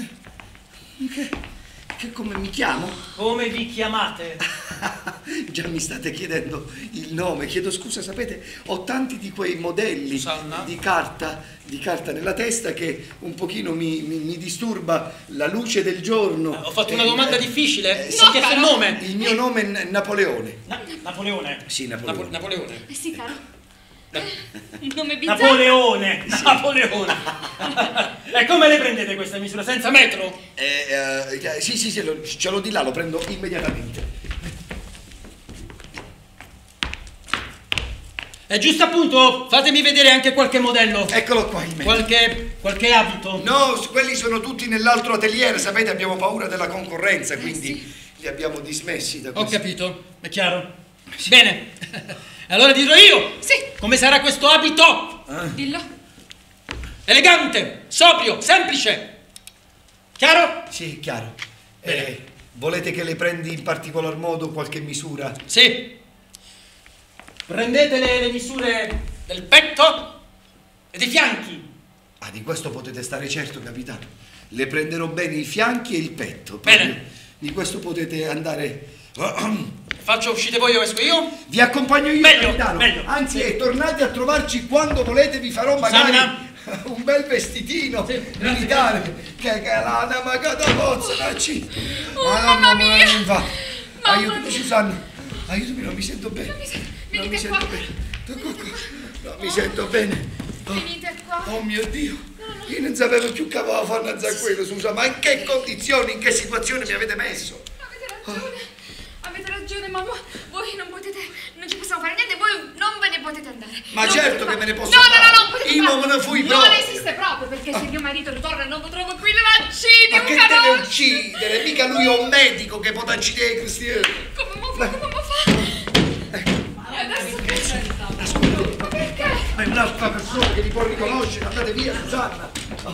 che, che come mi chiamo?
Come vi chiamate?
Già mi state chiedendo il nome. Chiedo scusa, sapete, ho tanti di quei modelli
Susanna?
di carta, di carta nella testa che un pochino mi, mi, mi disturba la luce del giorno.
Ho fatto una
Eh,
domanda
eh,
difficile.
eh,
Si
No,
è chiesto il
caro.
nome?
Il mio nome è N- Napoleone.
Na- Napoleone.
Sì, Napoleone.
Napo- Napoleone.
Eh, sì, caro. Un nome bizzarro.
Napoleone. Napoleone. E come le prendete queste misure? Senza metro?
Eh, eh, sì, sì, sì, lo- ce l'ho di là, lo prendo immediatamente.
È giusto appunto, fatemi vedere anche qualche modello.
Eccolo qua il mezzo.
Qualche, qualche abito.
No, quelli sono tutti nell'altro atelier, sapete, abbiamo paura della concorrenza, quindi li abbiamo dismessi da
Ho
questo.
capito, è chiaro. Bene, allora dirò io.
Sì.
Come sarà questo abito?
Dillo.
Elegante, sobrio, semplice. Chiaro?
Sì, chiaro. Eh, volete che le prendi in particolar modo qualche misura?
Sì. Prendete le, le misure del petto e dei fianchi.
Ah, di questo potete stare certo, capitano. Le prenderò bene i fianchi e il petto.
Bene.
proprio. Di questo potete andare...
Faccio uscite voi o esco io?
Vi accompagno io,
Meglio,
capitano.
meglio.
Anzi,
Sì.
e tornate a trovarci quando volete, vi farò magari
Susanna?
un bel vestitino
Sì,
militare. Che, che la una magata pozza, ci.
Oh, mamma mia.
non va.
Mamma
Aiutami,
mia.
Susanna. Aiutami, non mi sento bene.
mi sento-
Non mi
venite
sento
qua.
bene. Tocco qua. Non mi sento bene. Oh,
Venite qua.
oh mio Dio. Io non sapevo più che avevo fatto a quello, Susa. Ma in che condizioni, in che situazione mi avete messo?
Avete ragione. Avete ragione, mamma. Voi non potete, non ci possiamo fare niente, voi non ve ne potete andare.
Ma
Non
certo
potete
che me ne
fare.
posso
no,
andare.
No, no, no, non potete
Io
fare.
non me ne fui
Non
proprio.
esiste proprio, perché se mio marito ritorna non lo trovo qui, le va uccidi,
Ma
un
che
cavolo.
deve uccidere? Mica lui è un medico che può uccidere i cristiani.
Come mi fa, come mi fa? E adesso che c'è? Ma perché?
Ma è un'altra persona che li può riconoscere. Andate via, Susanna. Oh.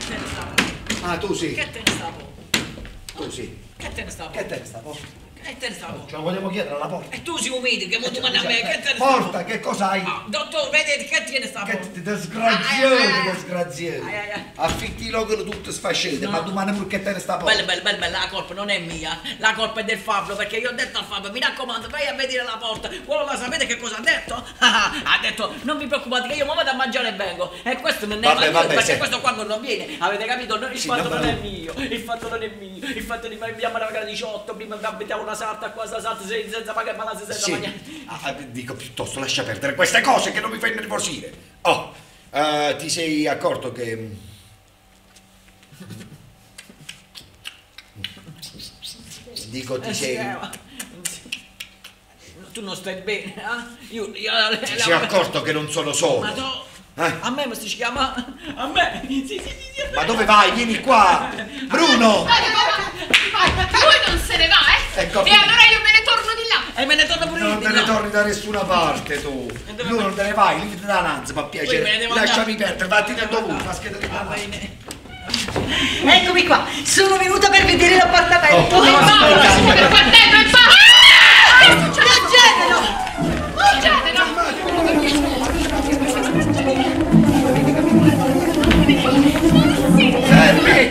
Ah, tu sì.
Che te ne stavo?
Tu sì.
Che te ne stavo?
Che te ne sta, porta?
Che te ne stavo?
Ce lo vogliamo chiedere alla porta.
E tu sei un medico, che mo domandi a me, che te ne
Porta,
stavo?
che cosa hai?
Ah, dottore, vedete, che te ne stavo?
Che ti
Ai, ai,
disgraziato,
ai.
disgraziato.
Ai, ai, ai.
Affitti i locali tutto sfascete,
No.
ma domani pure che te ne sta
Bella,
porta.
bella, bella, bella, la colpa non è mia, la colpa è del Fabio, perché io ho detto al Fabio, mi raccomando, vai a vedere la porta. Quello la sapete che cosa ha detto? Ha detto, non vi preoccupate che io mi vado a mangiare e vengo. E questo non è
Vabbè,
mio,
vabbè,
perché
se-
questo qua non viene, avete capito? No, il
Sì,
fatto
no,
non
no.
è mio, il fatto non è mio, il fatto di me abbiamo una magari diciotto, prima abitiamo una sarta, qua sta sarta se- senza pagare, ma la senza
Sì.
mangiare.
Ah, dico piuttosto lascia perdere queste cose che non mi fai nervosire. Oh, eh, ti sei accorto che... Dico ti
Eh,
sei...
sì, eh, ma- Tu non stai bene, eh? Io, io
Ti sei accorto che non sono solo?
Ma no,
Eh?
a me mi si chiama, a me, sì, sì, sì, sì.
Ma dove vai? Vieni qua! Bruno!
Vai, vai, vai, vai. Lui non se ne va, eh?
Ecco.
E allora io me ne torno di là.
E me ne torno pure io.
Non te ne torni da nessuna parte tu. Tu non te ne vai, lì da Nanza, per piacere. Lasciami perdere, vatti nel dovuto, la scheda di bene.
Eccomi qua, sono venuta per vedere l'appartamento.
Oh, no, no, no, per far tempo, e fa... Ah! Che succede?
Fermi!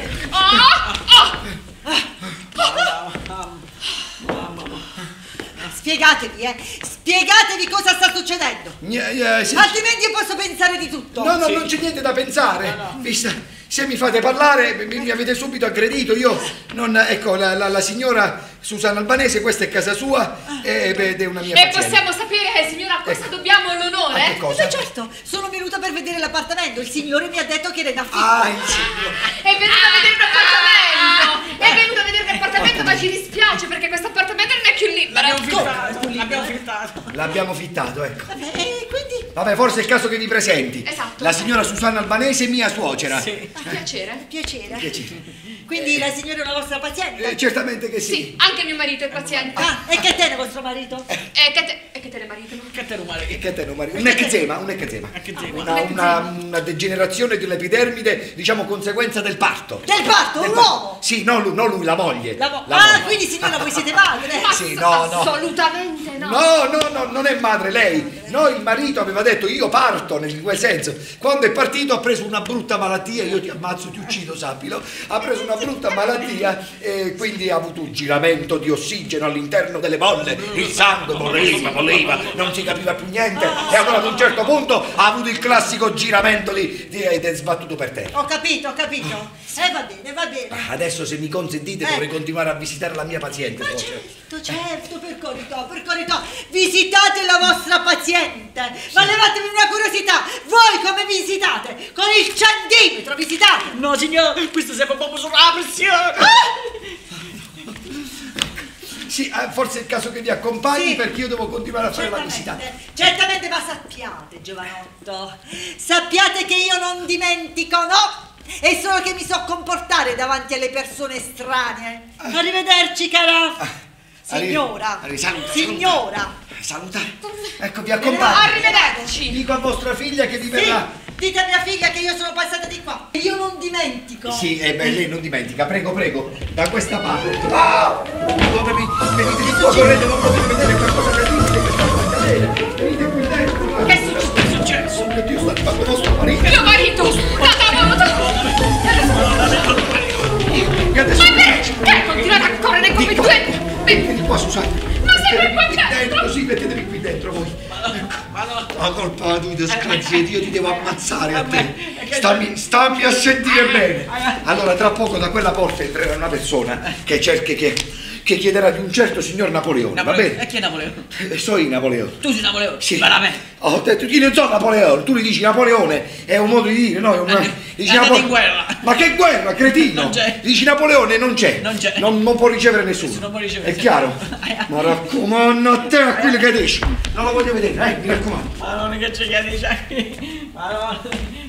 Spiegatevi, eh! Spiegatevi cosa sta succedendo!
Gne- eh, se-
Altrimenti io posso pensare di tutto!
No, no, non c'è niente da pensare. Vista- se mi fate parlare, mi, mi avete subito aggredito. Io non. Ecco, la, la- la signora Susanna Albanese, questa è casa sua e- ed è una mia
E
paziente.
possiamo sapere, signora, a cosa
Ecco.
dobbiamo
A che
l'onore?
cosa?
Ma certo, sono venuta per vedere l'appartamento. Il signore mi ha detto che era in affitto.
Ah, il signore.
È venuta a vedere l'appartamento! È venuta a vedere l'appartamento, ma ci dispiace perché questo appartamento non è più libero.
L'abbiamo fittato.
L'abbiamo fittato, ecco.
Vabbè, e quindi...
Vabbè, forse è il caso che vi presenti.
Esatto.
La signora Susanna Albanese, mia suocera.
Sì.
Fa piacere.
Piacere.
Piacere.
Quindi la signora è una vostra paziente?
Eh, certamente che sì.
Sì, anche mio marito è paziente.
Ah, e che tiene vostro marito?
E che te, e che te ne marito?
Che te lo male.
E che te, non un eczema, un eczema.
eczema.
Una, una, una degenerazione dell'epidermide, diciamo conseguenza del parto.
Del parto,
Del
un
parto.
uomo?
Sì, non lui, non lui, la moglie.
La mo-
La
ah,
moglie.
quindi signora voi siete madre?
Ma
Sì, no, no.
assolutamente no.
No, no, no, non è madre lei. No, il marito aveva detto io parto in quel senso. Quando è partito ha preso una brutta malattia, io ti ammazzo, ti uccido, sappilo. Ha preso una brutta malattia e quindi ha avuto un giramento di ossigeno all'interno delle bolle. Il sangue voleva, voleva, non si capiva più niente. E allora ad un certo punto ha avuto il classico giramento lì di- ed è sbattuto per terra.
Ho capito, ho capito. Eh, va bene, va bene.
Adesso se mi consentite
Eh.
dovrei continuare a visitare la mia paziente.
Ma
suocera.
certo, certo, per carità, per carità, visitate la vostra paziente, ma levatevi una curiosità, voi come visitate? Con il centimetro visitate?
No, signor, questo serve proprio sulla pressione.
Sì, eh, forse è il caso che vi accompagni
Sì.
perché io devo continuare a fare la visita.
Certamente, certamente, ma sappiate, giovanotto, sappiate che io non dimentico, no? È solo che mi so comportare davanti alle persone estranee. Arrivederci, cara.
Arri-
Signora.
arri- saluta,
Signora.
Saluta. Ecco, vi accompagno.
Arrivederci.
Dico a vostra figlia che vi
Sì,
verrà.
dite a mia figlia che io sono passata di qua. Io non dimentico.
Sì, e beh, lei non dimentica, prego, prego, da questa parte. Ah! Dove mi venite di qua, correte, non potete vedere qualcosa che dite che sta per accadere. Venite qui dentro.
Che è successo?
Oh mio Dio, sta arrivando vostro marito.
Mio marito!
E adesso
Ma perché continuate a correre come
Dico,
due...
Vieni qua, Susanna.
Ma siete
Mettetevi
qua
qui
dentro?
dentro, sì, mettetevi qui dentro voi. La colpa tua, disgraziati, io ti devo ammazzare a te. Stammi, stammi a sentire bene. Allora, tra poco da quella porta entrerà una persona che cerca che, che chiederà di un certo signor Napoleone, va bene?
E chi è Napoleone?
Eh, So io Napoleone.
Tu sei Napoleone?
Sì.
Veramente?
Ho detto, io non so Napoleone, tu gli dici Napoleone, è un modo di dire, no? È una,
Eh,
dici
è andato
Napo-
in guerra.
Ma che guerra, cretino?
Non c'è.
Dici Napoleone, non c'è.
Non c'è.
Non, non può ricevere nessuno.
Nessuno può ricevere.
È chiaro? Ma raccomando a te, a quello che dici. Non lo voglio vedere, eh, mi raccomando.
Madonna, che c'è che dice? Madonna.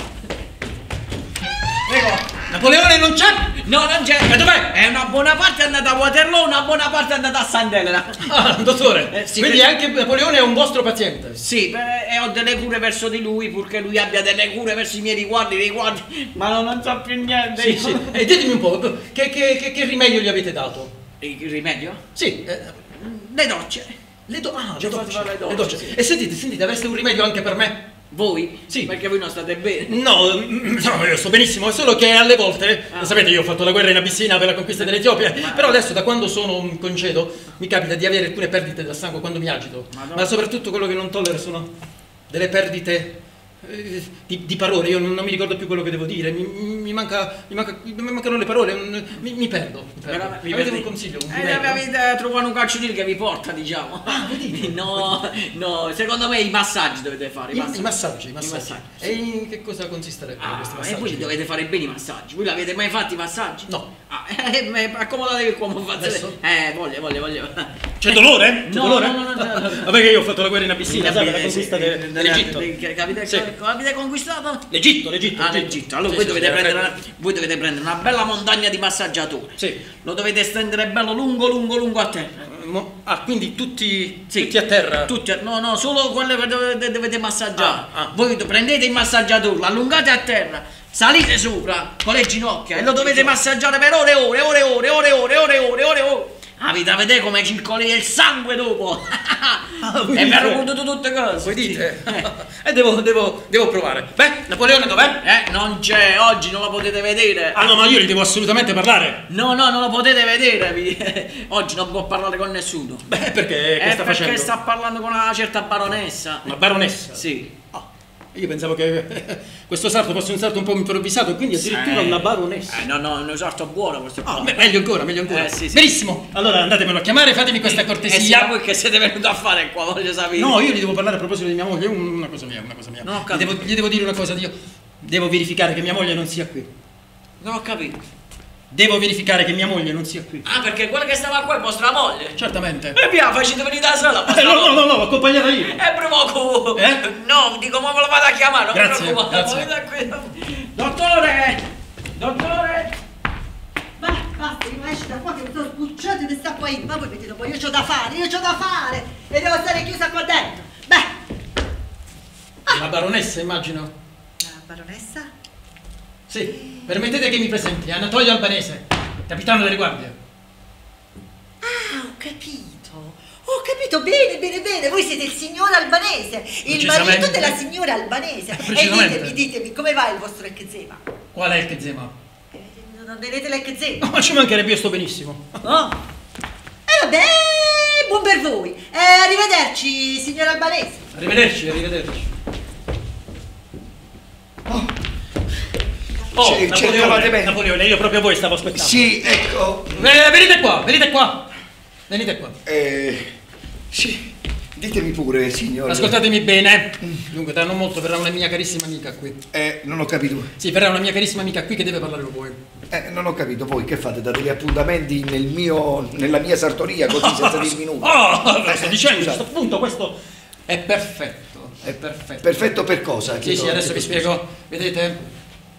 Prego. Napoleone non c'è?
No, non c'è.
E dov'è?
È una buona parte è andata a Waterloo, una buona parte è andata a Sant'Elena.
Ah, dottore.
Eh, sì,
Quindi
per-
anche Napoleone è un vostro paziente.
Sì, beh, e ho delle cure verso di lui, purché lui abbia delle cure verso i miei riguardi, riguardi. Ma non, non so più niente.
Sì,
io.
sì. E ditemi un po', che, che, che, che rimedio gli avete dato?
Il rimedio?
Sì, eh,
Le docce.
le, do- ah,
Ci
le
ho
docce.
fatto fare le docce,
Le docce.
sì.
E sentite, sentite, avreste un rimedio anche per me?
Voi?
Sì.
Perché voi non state bene.
No, mm, no, io sto benissimo, è solo che alle volte,
Ah.
sapete, io ho fatto la guerra in Abissina per la conquista dell'Etiopia, però adesso da quando sono in concedo mi capita di avere alcune perdite da sangue quando mi agito,
Madonna.
ma soprattutto quello che non tollero sono delle perdite eh, di, di parole, io non, non mi ricordo più quello che devo dire, mi, mi, manca, mi, manca, mi mancano le parole, mi, mi perdo. Mi perdo.
Veramente, vi
Avete
perdi-
un consiglio? Un
Eh,
rimedio?
avete trovato un calciatore che vi porta, diciamo. No, no, secondo me i massaggi dovete fare.
I, i massaggi, i massaggi.
massaggi,
E in che cosa consisterebbero
Ah,
questi
e
massaggi?
voi dovete fare bene i massaggi. Voi l'avete mai fatti i massaggi?
No.
Ah, eh, eh, accomodatevi qua, mo fate.
Adesso?
Eh, voglio, voglio, voglio.
C'è dolore? C'è
No,
dolore?
no, no, no, no, no.
Vabbè che io ho fatto la guerra in Abissina, sai, la
Capite,
conquista
sì,
de-
de-
dell'Egitto.
de- che- Capite,
Sì.
come avete conquistato?
L'Egitto, l'Egitto.
Ah, l'Egitto. Allora
Sì,
voi,
sì,
dovete
sì,
prendere una,
perfetto.
voi dovete prendere una bella montagna di massaggiatori.
Sì.
Lo dovete stendere bello lungo, lungo, lungo a terra.
mo- ah, quindi tutti,
Sì.
tutti a terra?
Tutti, a- no, no, solo quello che dovete, dovete massaggiare.
Ah, ah.
Voi prendete il massaggiatore, lo allungate a terra, salite sopra con le ginocchia e lo dovete massaggiare per ore e ore, ore e ore, ore e ore, ore e ore, ore e ore. Ah, vi da vedere come circola il sangue dopo.
voi
E vi
dite?
hanno potuto tutte cose.
Voi
sì.
dite?
Eh.
Eh, devo, devo, devo provare. Beh, Napoleone dov'è?
Eh, non c'è, oggi non lo potete vedere.
Ah no, ma io gli devo assolutamente parlare.
No, no, non lo potete vedere. vi- Oggi non può parlare con nessuno.
Beh, perché? Che
Eh,
sta
perché
facendo?
sta parlando con una certa baronessa.
Una baronessa?
Sì.
Io pensavo che questo sarto fosse un sarto un po' improvvisato, quindi addirittura
Eh.
una baronessa.
Eh, no, no, è un esatto buono questo qua.
Ah, beh, meglio ancora, meglio ancora.
Eh, sì, sì.
Benissimo. Allora andatemelo a chiamare, fatemi questa
E sia
cortesia.
voi che siete venuti a fare qua, voglio sapere.
No, io gli devo parlare a proposito di mia moglie, una cosa mia, una cosa mia.
Non ho
Gli
capito.
devo, gli devo dire una cosa, io devo verificare che mia moglie non sia qui.
Non ho capito.
Devo verificare che mia moglie non sia qui.
Ah, perché quella che stava qua è vostra moglie.
Certamente.
E via, facete venire da sola.
Eh, no, no, no, no, l'ho accompagnata io.
È provoco.
Eh?
No, dico, ma me lo vado a chiamare, non
Grazie,
mi preoccupate.
grazie.
Venite qui. Dottore! Dottore!
Ma basta, io esci da qua che mi sono sbucciato e sta qua in. Ma voi vedete, poi io c'ho da fare, io c'ho da fare e devo stare chiusa qua dentro. Beh,
La baronessa, immagino.
la baronessa?
Sì. Permettete che mi presenti, Anatolio Albanese, capitano delle guardie.
Ah, ho capito. Ho capito bene, bene, bene. Voi siete il signor Albanese, il
Precisamente.
marito della signora Albanese. E
Precisamente.
ditemi, ditemi, come va il vostro eczema?
Qual è il eczema?
Eh, Non vedete l'eczema?
No, ma ci mancherebbe, io sto benissimo.
Oh. E vabbè, buon per voi. Eh, arrivederci, signor Albanese.
Arrivederci, arrivederci. Oh,
Ci- ci
Napoleone,
trovate bene?
Napoleone, io proprio a voi stavo aspettando.
Sì, ecco.
Eh, venite qua, venite qua. Venite qua.
Eh, sì, ditemi pure, signor.
Ascoltatemi bene. Dunque, tra non molto verrà una mia carissima amica qui.
Eh, non ho capito.
Sì, verrà una mia carissima amica qui che deve parlare con voi.
Eh, non ho capito. Voi che fate? Date gli appuntamenti nel mio, nella mia sartoria così senza dirmi nulla?
Oh, ve lo sto
Eh,
dicendo, a
scusate.
questo punto questo è perfetto. È perfetto.
Perfetto per cosa?
Sì,
Chiedo-
sì, adesso vi
chiedo
spiego. Vedete?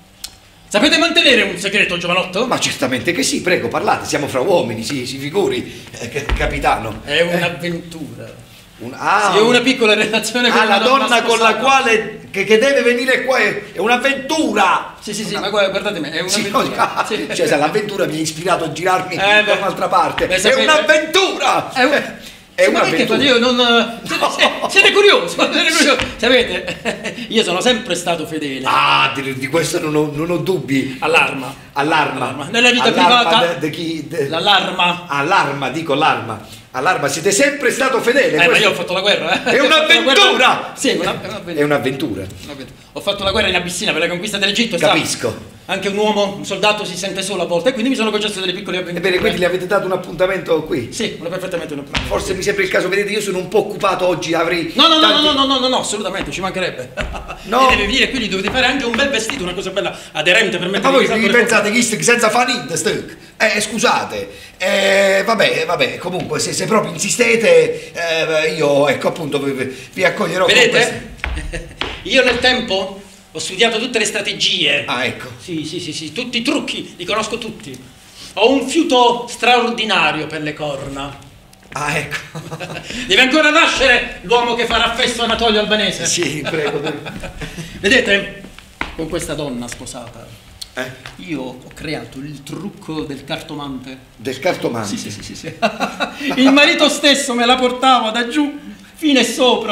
Sapete mantenere un segreto, giovanotto?
Ma certamente che sì, prego, parlate, siamo fra uomini, si, si figuri, eh, ca- capitano.
È un'avventura.
Un, ah,
Sì, ho una piccola relazione con
ah,
una
la donna con la
sposata.
quale che, che deve venire qua è, è un'avventura.
Sì, sì, sì, ma guarda- guardatemi, è
Sì,
un'avventura.
no,
Sì.
cioè, se l'avventura mi ha ispirato a girarmi
Eh, beh.
da un'altra parte.
Beh,
è
sapete-
un'avventura!
È un-
È
Sì, ma che
un'avventura.
fate? Io non... Siete, siete- siete curiosi, siete curiosi. Sapete, io sono sempre stato fedele.
Ah, di, di questo non ho, non ho dubbi.
All'arma.
Allarma.
Allarma. Nella vita
Allarma
privata-
de- de chi- de-
L'allarma.
Allarma, dico l'arma. Allarma, siete sempre stato fedele.
Eh, ma
questo-
io ho fatto la guerra, eh.
È
Ho fatto la
un'avventura!
guerra- Sì, una- è un'avventura.
È un'avventura.
Un'avventura. Ho fatto la guerra in Abissina per la conquista dell'Egitto. sa?
Capisco.
Anche un uomo, un soldato si sente solo a volte e quindi mi sono concesso delle piccole avventure.
Ebbene, quindi le avete dato un appuntamento qui?
Sì, una perfettamente un appuntamento.
Forse mi sembra il caso, vedete, io sono un po' occupato oggi, avrei...
No, no, no,
tanti-
no, no, no, no, no, assolutamente, ci mancherebbe.
No.
E deve venire, quindi dovete fare anche un bel vestito, una cosa bella aderente per mettere
Ma voi
in
vi
salvo le
pensate che st- senza fanid stuck? Eh, scusate, eh, vabbè, vabbè, comunque se, se proprio insistete, eh, io, ecco appunto, vi, vi accoglierò con queste-
Vedete? Io nel tempo ho studiato tutte le strategie.
Ah, ecco.
Sì, sì, sì, sì, tutti i trucchi, li conosco tutti. Ho un fiuto straordinario per le corna.
Ah, ecco.
Deve ancora nascere l'uomo che farà festo Anatolio Albanese.
Sì, prego. prego.
Vedete? Con questa donna sposata,
Eh,
io ho creato il trucco del cartomante.
del cartomante.
Sì, sì, sì, sì, sì. Il marito stesso me la portava da giù fino e sopra.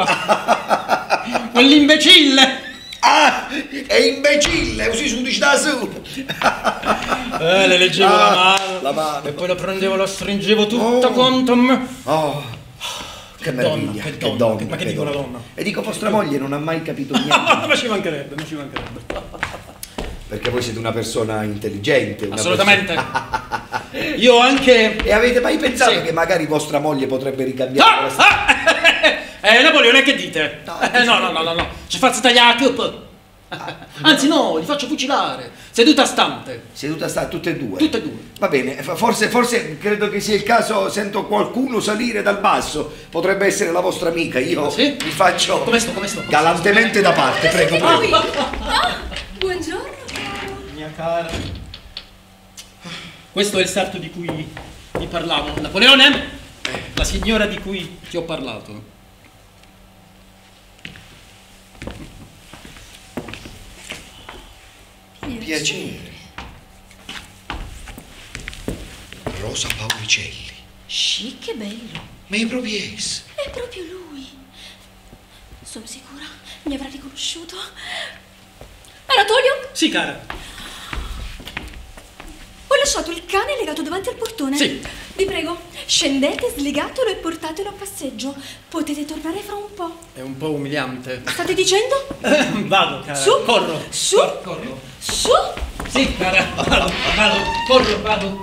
Quell'imbecille.
Ah, è imbecille, così su dici da su.
Eh, le leggevo
Ah,
la mano.
la mano.
E poi la prendevo, la stringevo tutta
Oh.
quanto a me.
Oh, che
donna,
meraviglia,
che
che
donna,
donna,
che- ma che dico
donna.
la donna?
E dico, vostra moglie non ha mai capito niente,
Ma ci mancherebbe, ma ci mancherebbe.
perché voi siete una persona intelligente. Una
Assolutamente.
persona-
Io ho anche...
E avete mai pensato
Sì.
che magari vostra moglie potrebbe ricambiare la
Ah, ah, eh, Napoleone, che dite?
No,
Eh, no, no, no, no, no. Ci faccio tagliare la cup. Anzi, no, li faccio fucilare. Seduta stante.
seduta sta tutte e due.
Tutte e due.
Va bene, fa- forse, forse credo che sia il caso, sento qualcuno salire dal basso, potrebbe essere la vostra amica, io
Sì?
vi faccio
Come sto, come sto?
galantemente da parte, prego, prego.
Ah, buongiorno.
Mia cara. Questo è il sarto di cui vi parlavo. Napoleone? la signora di cui ti ho parlato.
Piacere. Rosa Paolicelli.
Chic e bello.
Ma è proprio es.
È proprio lui. Sono sicura mi avrà riconosciuto. Anatolio?
Sì, cara.
Ho lasciato il cane legato davanti al portone.
Sì.
Vi prego, scendete, slegatelo e portatelo a passeggio. Potete tornare fra un po'.
È un po' umiliante.
State dicendo?
Vado, cara.
Su.
Corro.
Su.
Cor- corro.
Su.
Sì, cara. Vado, vado. Corro, vado.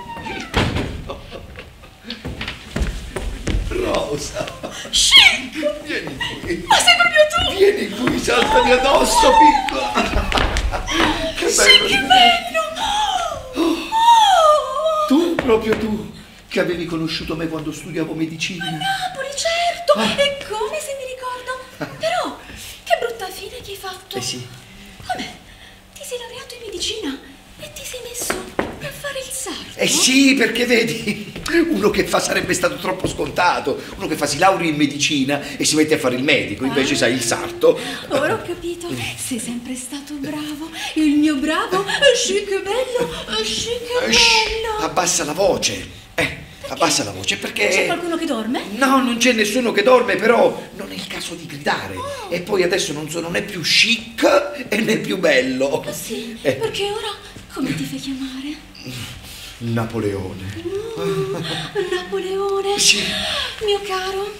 Rosa.
Chic!
Vieni qui.
Ma sei proprio tu!
Vieni qui, saltami addosso, piccola. Che
Sì,
bello.
che bello! Oh.
Tu, proprio tu, che avevi conosciuto me quando studiavo medicina.
A Napoli, certo! E come se mi ricordo! Però, che brutta fine che hai fatto!
Eh sì.
Come? Ti sei laureato in medicina e ti sei messo a fare il sarto?
Eh sì, perché vedi, uno che fa sarebbe stato troppo scontato, uno che fa si laurea in medicina e si mette a fare il medico, invece
Ah.
sai il sarto.
Ora ho capito, sei sempre stato bravo, il mio bravo, è chic e bello, è chic e
Eh, shh,
bello.
abbassa la voce, eh, abbassa la voce perché...
C'è qualcuno che dorme?
No, non c'è nessuno che dorme, però non è il caso di gridare. E poi adesso non, so, non è più chic e né più bello.
Ah sì?
Eh.
Perché ora come ti fai chiamare?
Napoleone.
Mm, Napoleone?
Sì.
Mio caro,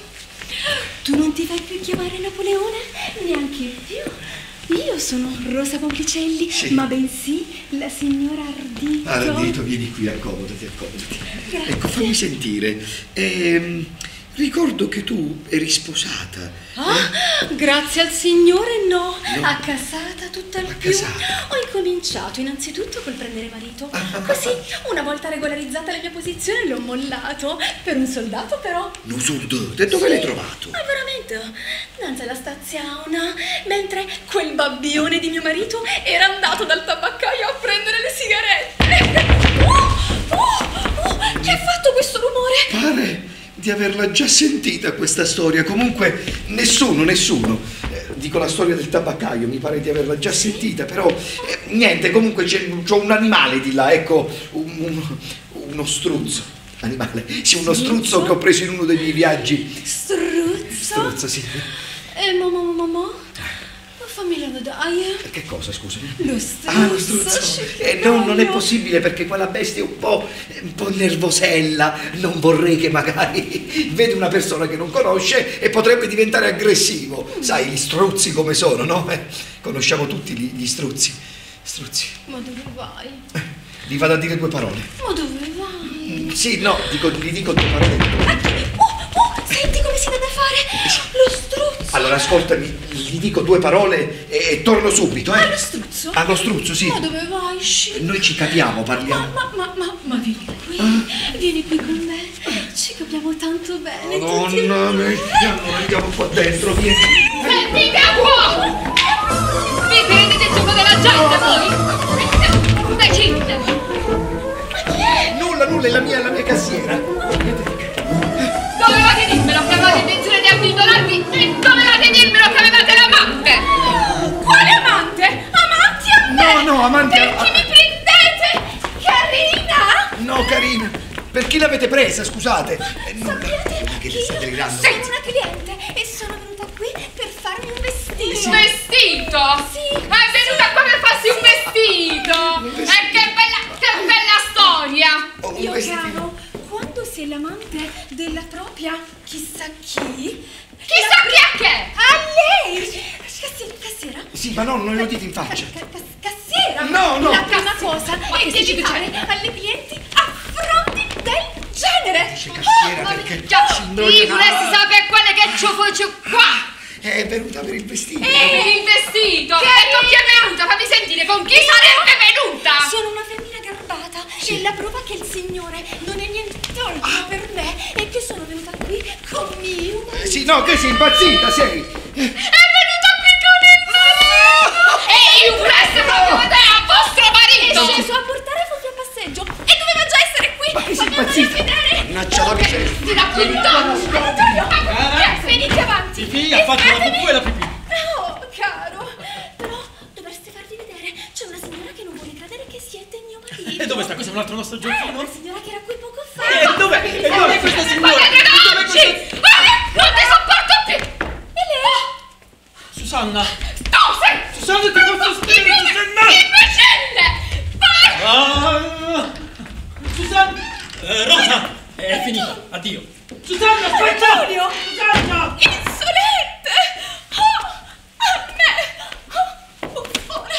tu non ti fai più chiamare Napoleone? Neanche più. Io sono Rosa Paolicelli,
Sì.
ma bensì la signora Ardito.
Ardito, vieni qui, accomodati, accomodati.
Grazie.
Ecco, fammi sentire. Ehm, ricordo che tu eri sposata.
Ah, grazie al Signore no, accasata tutt'al più.
Accasata.
Ho incominciato innanzitutto col prendere marito.
Ah.
Così, una volta regolarizzata la mia posizione, l'ho mollato. Per un soldato però.
No, soldato, e dove
Sì.
l'hai trovato?
Ma veramente, davanti alla stazione, mentre quel babbione di mio marito era andato dal tabaccaio a prendere le sigarette. Oh, oh, oh, che ha fatto questo rumore?
Pare di averla già sentita questa storia. Comunque, nessuno, nessuno. Eh, dico la storia del tabaccaio, mi pare di averla già sentita, però eh, niente, comunque c'è, c'ho un animale di là, ecco, un, un- uno struzzo. Animale, sì, uno struzzo che ho preso in uno dei miei viaggi.
Struzzo?
Struzzo, sì.
Eh, mamma, mamma, mamma, fammi la vedere.
Che cosa, scusami?
Lo struzzo.
Ah, lo struzzo.
sì,
Eh,
che
no, non è
bello.
possibile perché quella bestia è un po', un po' nervosella. Non vorrei che magari vede una persona che non conosce e potrebbe diventare aggressivo. Sai, gli struzzi come sono, no? Eh, conosciamo tutti gli, gli struzzi. Struzzi.
Ma dove vai?
Gli vado a dire due parole.
Ma dove vai?
Mm, Sì, no, dico, gli dico due parole.
Oh, oh, senti come si deve fare? Lo struzzo.
Allora, ascoltami, gli dico due parole e, e torno subito, eh?
Allo struzzo?
Allo struzzo, sì.
Ma dove vai? Shh.
Noi ci capiamo,
Ma,
parliamo.
ma, ma, ma, ma vieni qui, vieni qui con me. Ci capiamo tanto bene. tutti e
Madonna,
due.
andiamo, andiamo qua dentro, vieni.
Sentite un po'! Vi prendete il gioco della gente voi? Decidete!
Nulla, nulla, è la mia, è la mia cassiera.
Dovevate dirmelo che avevate intenzione di abbindonarvi e dovevate dirmelo che avevate l'amante! Quale amante? Amanti a me!
No, no, amanti a-
Perché mi prendete? Carina!
No, carina, per chi l'avete presa, scusate? Eh, nulla.
Sapete
Che
che
stai
io
delirando?
sono una cliente e sono venuta qui per farmi un vestito.
Un vestito?
Sì.
È venuta qua per farsi un vestito! E che bella, che bella storia!
Oh, un
Io
vestitino.
caro, quando sei l'amante della propria chissà chi,
Chissà chi è che!
a lei! Cassiera, cassiera?
Sì, ma no, non lo dite in faccia.
Ca- ca- cassiera!
No, no.
La prima cosa
Ma
è
che
devi
stai
fare
dicendo?
alle clienti affronti del genere!
Dice cassiera
Ma
perché
già,
signoria-
figurati sapere quelle che ci faccio qua!
È venuta per il vestito.
E per il vestito! E con chi è venuta? Fammi sentire con chi sarebbe venuta!
Sono una femmina garbata e la prova che il Signore non è nient'altro per me è che sono venuta qui con mio
Eh, sì, no, che sei impazzita, sei.
È venuta qui con il marito! E io presto proprio da te a vostro
È
marito!
sceso a portare fuochi a passeggio e doveva già essere qui!
Ma che sei
Fammi andare a
impazzita?
vedere!
Mannaggia la miseria.
Ti da puttana!
dove sta? Questo è un altro nostro giochino?
La signora che era qui poco fa.
E dov'è? E dov'è questa signora?
Guardate, ragazzi! Non ti sopporto più!
E lei?
Susanna!
Tose!
Susanna, ti posso scrivere, Susanna!
Imbecille! Vai!
Ah, Susanna! Eh, Rosa! È finita, addio! Susanna, aspetta!
Giulio!
Susanna!
Insolente! Oh, a me! Oh, buffone!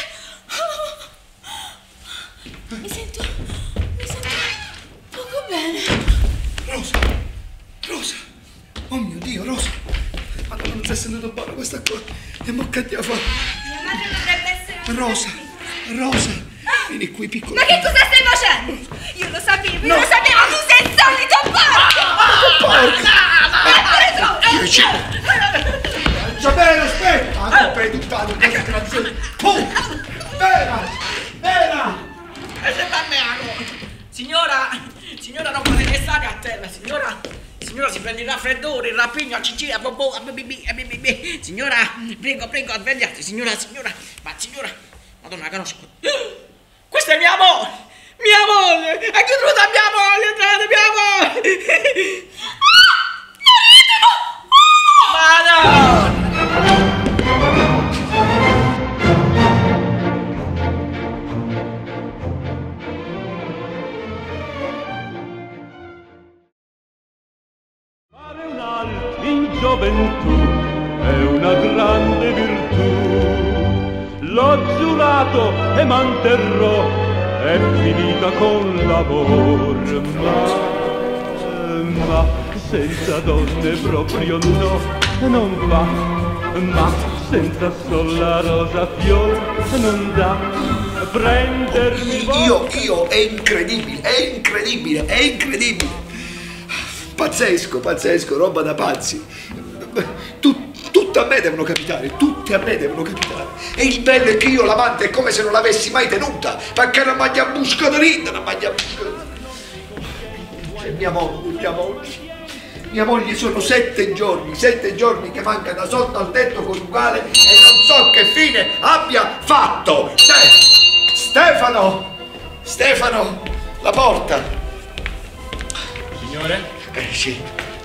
Oh. Mi sento... mi sento poco bene.
Rosa! Rosa! Oh mio Dio, Rosa! Ma non si è sentito bene questa cosa. E mo che ti ha fatto?
Mia madre dovrebbe essere...
Rosa! Rosa! Vieni qui, piccola.
Ma che cosa stai facendo? Io lo sapevo,
No.
io lo sapevo, tu sei il solito porco!
Porca!
Ma pure tu!
Già bene, aspetta! Ah, tu hai tuttato questa canzone. Pum! Vera! Vera!
Signora, signora non potete stare a terra, signora, signora si prende il raffreddore, il rapigno, a cicì, a bobò, a bibibì, a bibibì. Signora, prego, prego, svegliate, signora, signora, ma signora, madonna, la conosco. Questa è mia moglie, mia moglie, è chiusa mia moglie, entrate, mia moglie. Ma no!
In gioventù è una grande virtù, l'ho giurato e manterrò, è finita con l'amor, ma, ma senza donne proprio no, non va, ma senza sol la rosa fior non dà, prendermi
Io, io, è incredibile, è incredibile, è incredibile. Pazzesco, pazzesco, roba da pazzi. Tu, tutte a me devono capitare, tutte a me devono capitare. E il bello è che io l'amante è come se non l'avessi mai tenuta, perché non mi ha buscato niente, non mi ha buscato. Cioè, mia moglie, mia moglie. Mia moglie sono sette giorni, sette giorni che manca da sotto al tetto coniugale e non so che fine abbia fatto. Ste- Stefano, Stefano, la porta.
Signore?
Eh sì.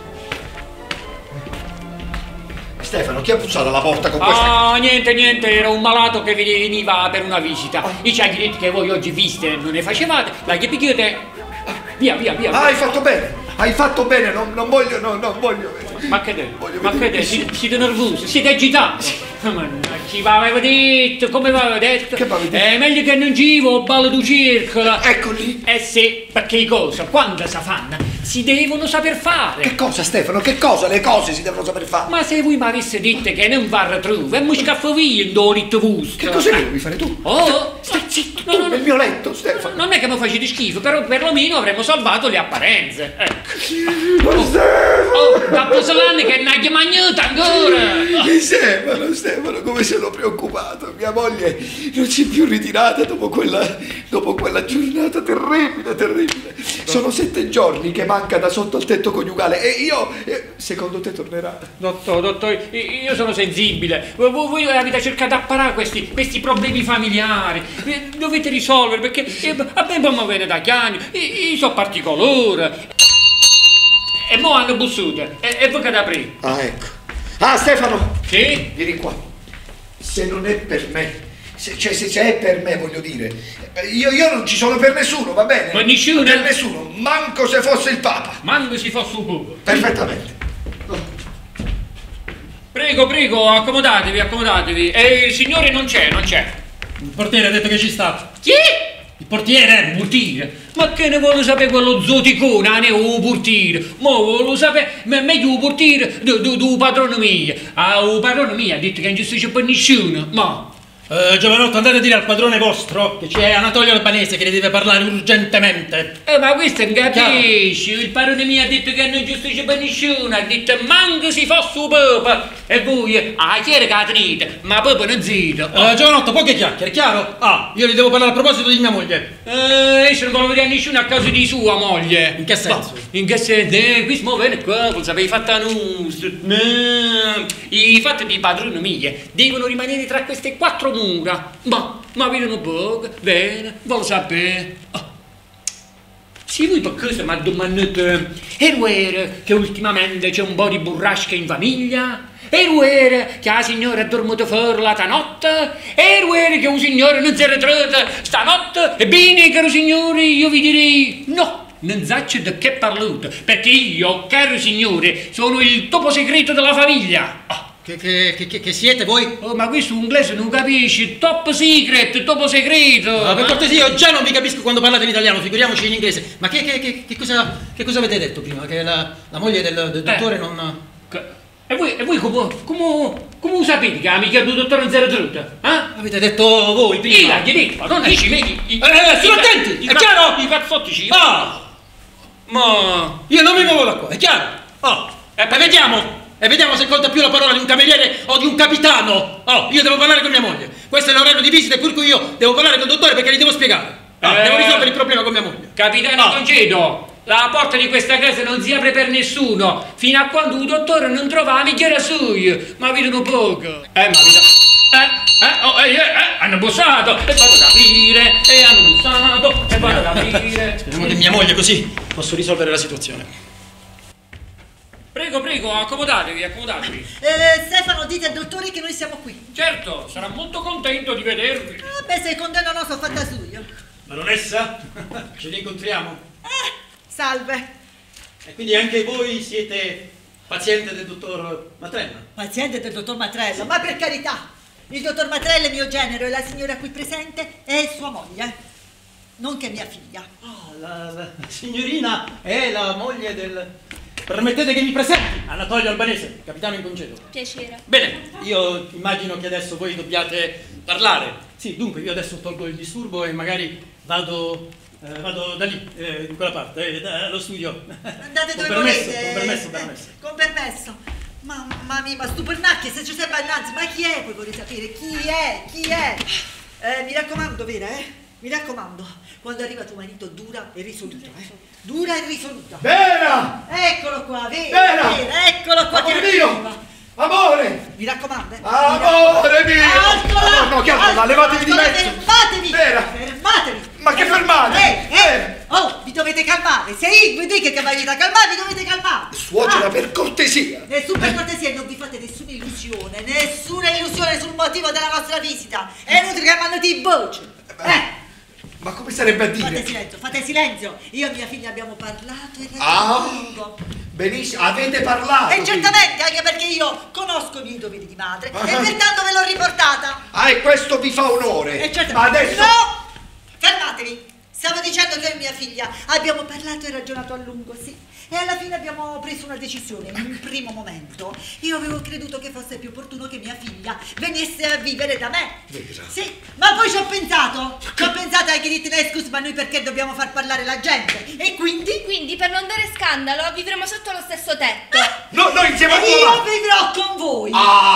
Stefano, chi ha bussato alla porta con questa...
Ah, niente, niente, era un malato che veniva per una visita. Io ci ha detto che voi oggi viste non ne facevate, la che picchiate. Via, via, via.
Ah, hai fatto bene, hai fatto bene, non, non voglio, no, non voglio...
Ma che te?
Voglio
Ma che
vedere
te?
chi-
Siete, siete nervosi, siete agitati. Chi vi aveva detto? Come vi aveva detto?
Che m'aveva detto?
È meglio che non givo, ballo du circolo.
Eccoli.
Eh sì, perché le cose, quando si fanno, si devono saper fare.
Che cosa, Stefano, che cosa? Le cose si devono saper fare.
Ma se voi mi avesse detto che non va retro, e mi scaffo via in dolito vostro.
Che cosa devi fare tu?
Oh,
Stai zitto,
No,
tu
no, no.
nel mio letto, Stefano.
non è che mi facete schifo, però perlomeno avremmo salvato le apparenze. Ecco.
Ma Stefano!
Oh, da posolane che non hai mangiato ancora.
Stefano, Stefano, come sono preoccupato. Mia moglie non si è più ritirata dopo quella, dopo quella giornata terribile, terribile. Sono sette giorni che manca da sotto al tetto coniugale e io, eh, secondo te tornerà?
Dottore, dottore, io sono sensibile. Voi, voi avete cercato di apparare questi, questi problemi familiari. Eh, Dovete risolvere perché eh, a me non mi viene da chiagno. Io, io sono particolare. E mo hanno bussato. E, e voi che da aprire?
Ah, ecco. Ah, Stefano!
Sì?
Vieni qua. Se non è per me, se, cioè se, se è per me, voglio dire, io, io non ci sono per nessuno, va bene?
Ma nessuno?
Per nessuno, manco se fosse il Papa.
Manco si fosse un po'.
Perfettamente.
Prego, prego, accomodatevi, accomodatevi. E il signore non c'è, non c'è.
Il portiere ha detto che ci sta.
Chi?
Il portiere!
Portiere? Ma che ne vuole sapere quello zoticone, ah, ne o portiere? Ma vuole sapere, ma meglio il portiere del padrone mio. Ah, il padrone mio ha detto che non ci sta per nessuno, ma...
Eh, giovanotto, andate a dire al padrone vostro che c'è Anatolio Albanese che ne deve parlare urgentemente.
Eh, ma questo non capisci, il padrone mio ha detto che non giustifica per nessuno, ha detto manco si fosse un papa. E voi, ah, chi era che la tenete? Ma papa non zitto.
Eh, giovanotto, poche chiacchiere, chiaro? Ah, io gli devo parlare a proposito di mia moglie.
Eh, io non volevo vedere nessuno a causa di sua moglie.
In che senso?
Ma, in che senso? Eh, qui si muove qua, non sapevi fatta nulla. No, i fatti di padrone mio devono rimanere tra queste quattro mura. Ma, ma vedono poco, bene, vuole sapere. Oh. Sì, voi per cosa mi domandate, è vero che ultimamente c'è un po' di burrasca in famiglia? È vero che la signora ha dormito fuori la notte? È vero che un signore non si è ritrovato stanotte? Ebbene, caro signore, io vi direi no, non saccio di che parlate, perché io, caro signore, sono il topo segreto della famiglia. Oh.
Che, che, che, che siete voi?
Oh, ma questo inglese non capisci, top secret, topo segreto.
No, per cortesia, io già non vi capisco quando parlate in italiano, figuriamoci in inglese. Ma che, che, che, che, cosa, che cosa avete detto prima? Che la, la moglie del, del dottore eh. non...
E voi, e voi come, come, come sapete che amica del dottore non si era tenuta? Eh?
Avete detto voi prima.
Io l'ho detto, non dici, vedi?
Eh, eh, stiamo attenti, è chiaro?
I cazzotti ci...
Ah! Ma io non mi muovo da qua, è chiaro? Oh, e poi vediamo, e vediamo se conta più la parola di un cameriere o di un capitano. Oh, io devo parlare con mia moglie. Questo è l'orario di visita, per cui io devo parlare con il dottore perché gli devo spiegare. Ah, eh, devo risolvere il problema con mia moglie.
Capitano
oh.
Concedo, la porta di questa casa non si apre per nessuno fino a quando il dottore non trova la migliore sua. Ma vedono poco. Eh, ma vedo... Eh, eh, oh, eh, eh, hanno bussato e vado ad aprire, e hanno bussato e vado ad aprire.
Speriamo che mia moglie così posso risolvere la situazione.
Prego, prego, accomodatevi, accomodatevi.
Eh, Stefano, dite al dottore che noi siamo qui.
Certo, sarà molto contento di vedervi.
Ah, beh, se condanno no, sono fatta suya.
Baronessa, ci rincontriamo.
Eh, salve.
E quindi anche voi siete paziente del dottor Matrella?
Paziente del dottor Matrella? Ma per carità, il dottor Matrella è mio genero e la signora qui presente è sua moglie, nonché mia figlia.
Ah, la, la signorina è la moglie del... Permettete che mi presenti, Anatolio Albanese, capitano in congedo.
Piacere.
Bene, io immagino che adesso voi dobbiate parlare. Sì, dunque io adesso tolgo il disturbo e magari vado, eh, vado da lì, eh, in quella parte, eh, dallo studio.
Andate dove
permesso,
volete.
Con permesso, baronessa.
Eh, con permesso. Mamma mia, ma stu pernacchie, se ci sei innanzi, ma chi è? Poi vorrei sapere chi è, chi è? Eh, mi raccomando, vera, eh? Mi raccomando, quando arriva tuo marito dura e risoluta, eh? Dura e risoluta.
Vera!
Eccolo qua, vedi?
Vera!
Vera, eccolo qua.
Amore mio! Amore!
Mi raccomando, eh?
Amore mio!
Alcola!
No, no, chiaro, levatevi di mezzo!
Fermatevi!
Vera!
Fermatevi!
Ma che fermate?
Eh, eh! Oh, vi dovete calmare! Se io vi dico che vi avete a calmare, vi dovete calmare!
Suocera,
ah.
per cortesia!
Nessun per cortesia, non vi fate nessuna illusione, nessuna illusione sul motivo della vostra visita! È inutile che mi hanno di voce! Eh!
Ma come sarebbe a dire?
Fate silenzio, fate silenzio! Io e mia figlia abbiamo parlato e
ah,
lungo.
Benissimo, avete parlato!
E certamente, anche perché io conosco i miei doveri di madre ah. e pertanto ve l'ho riportata!
Ah, e questo vi fa onore!
E certamente.
Ma adesso...
No! Fermatevi! Stavo dicendo che io e mia figlia abbiamo parlato e ragionato a lungo, sì. E alla fine abbiamo preso una decisione. In un primo momento io avevo creduto che fosse più opportuno che mia figlia venisse a vivere da me.
Vera.
Sì, ma poi ci ho pensato. Ci ho pensato anche di dire, scusa, ma noi perché dobbiamo far parlare la gente? E quindi?
Quindi per non dare scandalo vivremo sotto lo stesso tetto.
Ah,
no, noi insieme a
io
tua
vivrò con voi.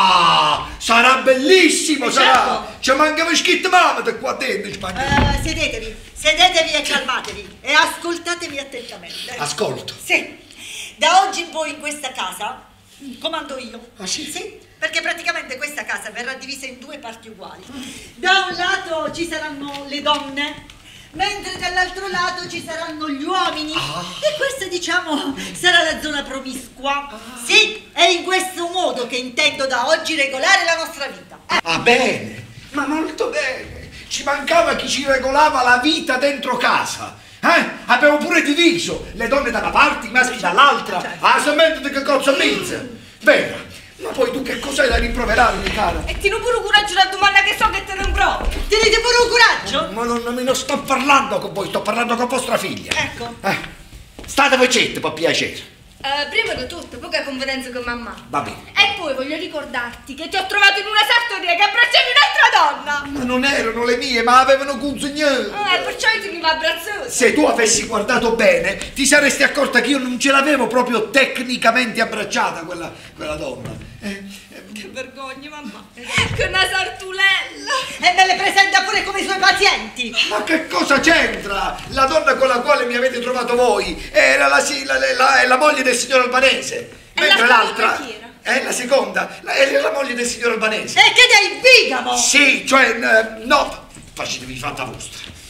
Ah, sarà bellissimo,
e
sarà.
certo.
Ci mancava scritto mamma da qua dentro.
Uh, sedetevi, sedetevi e calmatevi e ascoltatevi attentamente.
Ascolto.
Sì. Da oggi in poi in questa casa comando io.
Ah sì?
Sì, perché praticamente questa casa verrà divisa in due parti uguali. Da un lato ci saranno le donne, mentre dall'altro lato ci saranno gli uomini.
Ah.
E questa, diciamo, sarà la zona promiscua. Ah. Sì, è in questo modo che intendo da oggi regolare la nostra vita. Eh.
Ah, bene, ma molto bene. Ci mancava chi ci regolava la vita dentro casa. Eh? Abbiamo pure diviso le donne da una parte, i maschi dall'altra. Ah, semmente di che cosa pizza. Vera, ma poi tu che cos'hai da rimproverarmi, cara?
E tieni pure coraggio la domanda che so che te ne provo.
Tenete pure un coraggio?
Ma non, non, non sto parlando con voi, sto parlando con vostra figlia.
Ecco.
Eh, state voi zitto, per piacere.
Uh, prima di tutto, poca confidenza con mamma.
Va bene.
E poi voglio ricordarti che ti ho trovato in una sartoria che abbracciavi un'altra donna.
Ma non erano le mie, ma avevano consegnato.
Ah, e perciò io ti mi abbrazzoso.
Se tu avessi guardato bene, ti saresti accorta che io non ce l'avevo proprio tecnicamente abbracciata quella, quella donna. Eh,
Che vergogna, mamma. Che una sartulella.
E me le presenta pure come i suoi pazienti.
Ma che cosa c'entra? La donna con la quale mi avete trovato voi era la, la, la, la, la moglie del signor Albanese.
E
mentre
la
l'altra
era?
è la seconda, la, è la moglie del signor Albanese.
E che dai bigamo?
Sì, cioè, no, facetevi fatta vostra. Sì,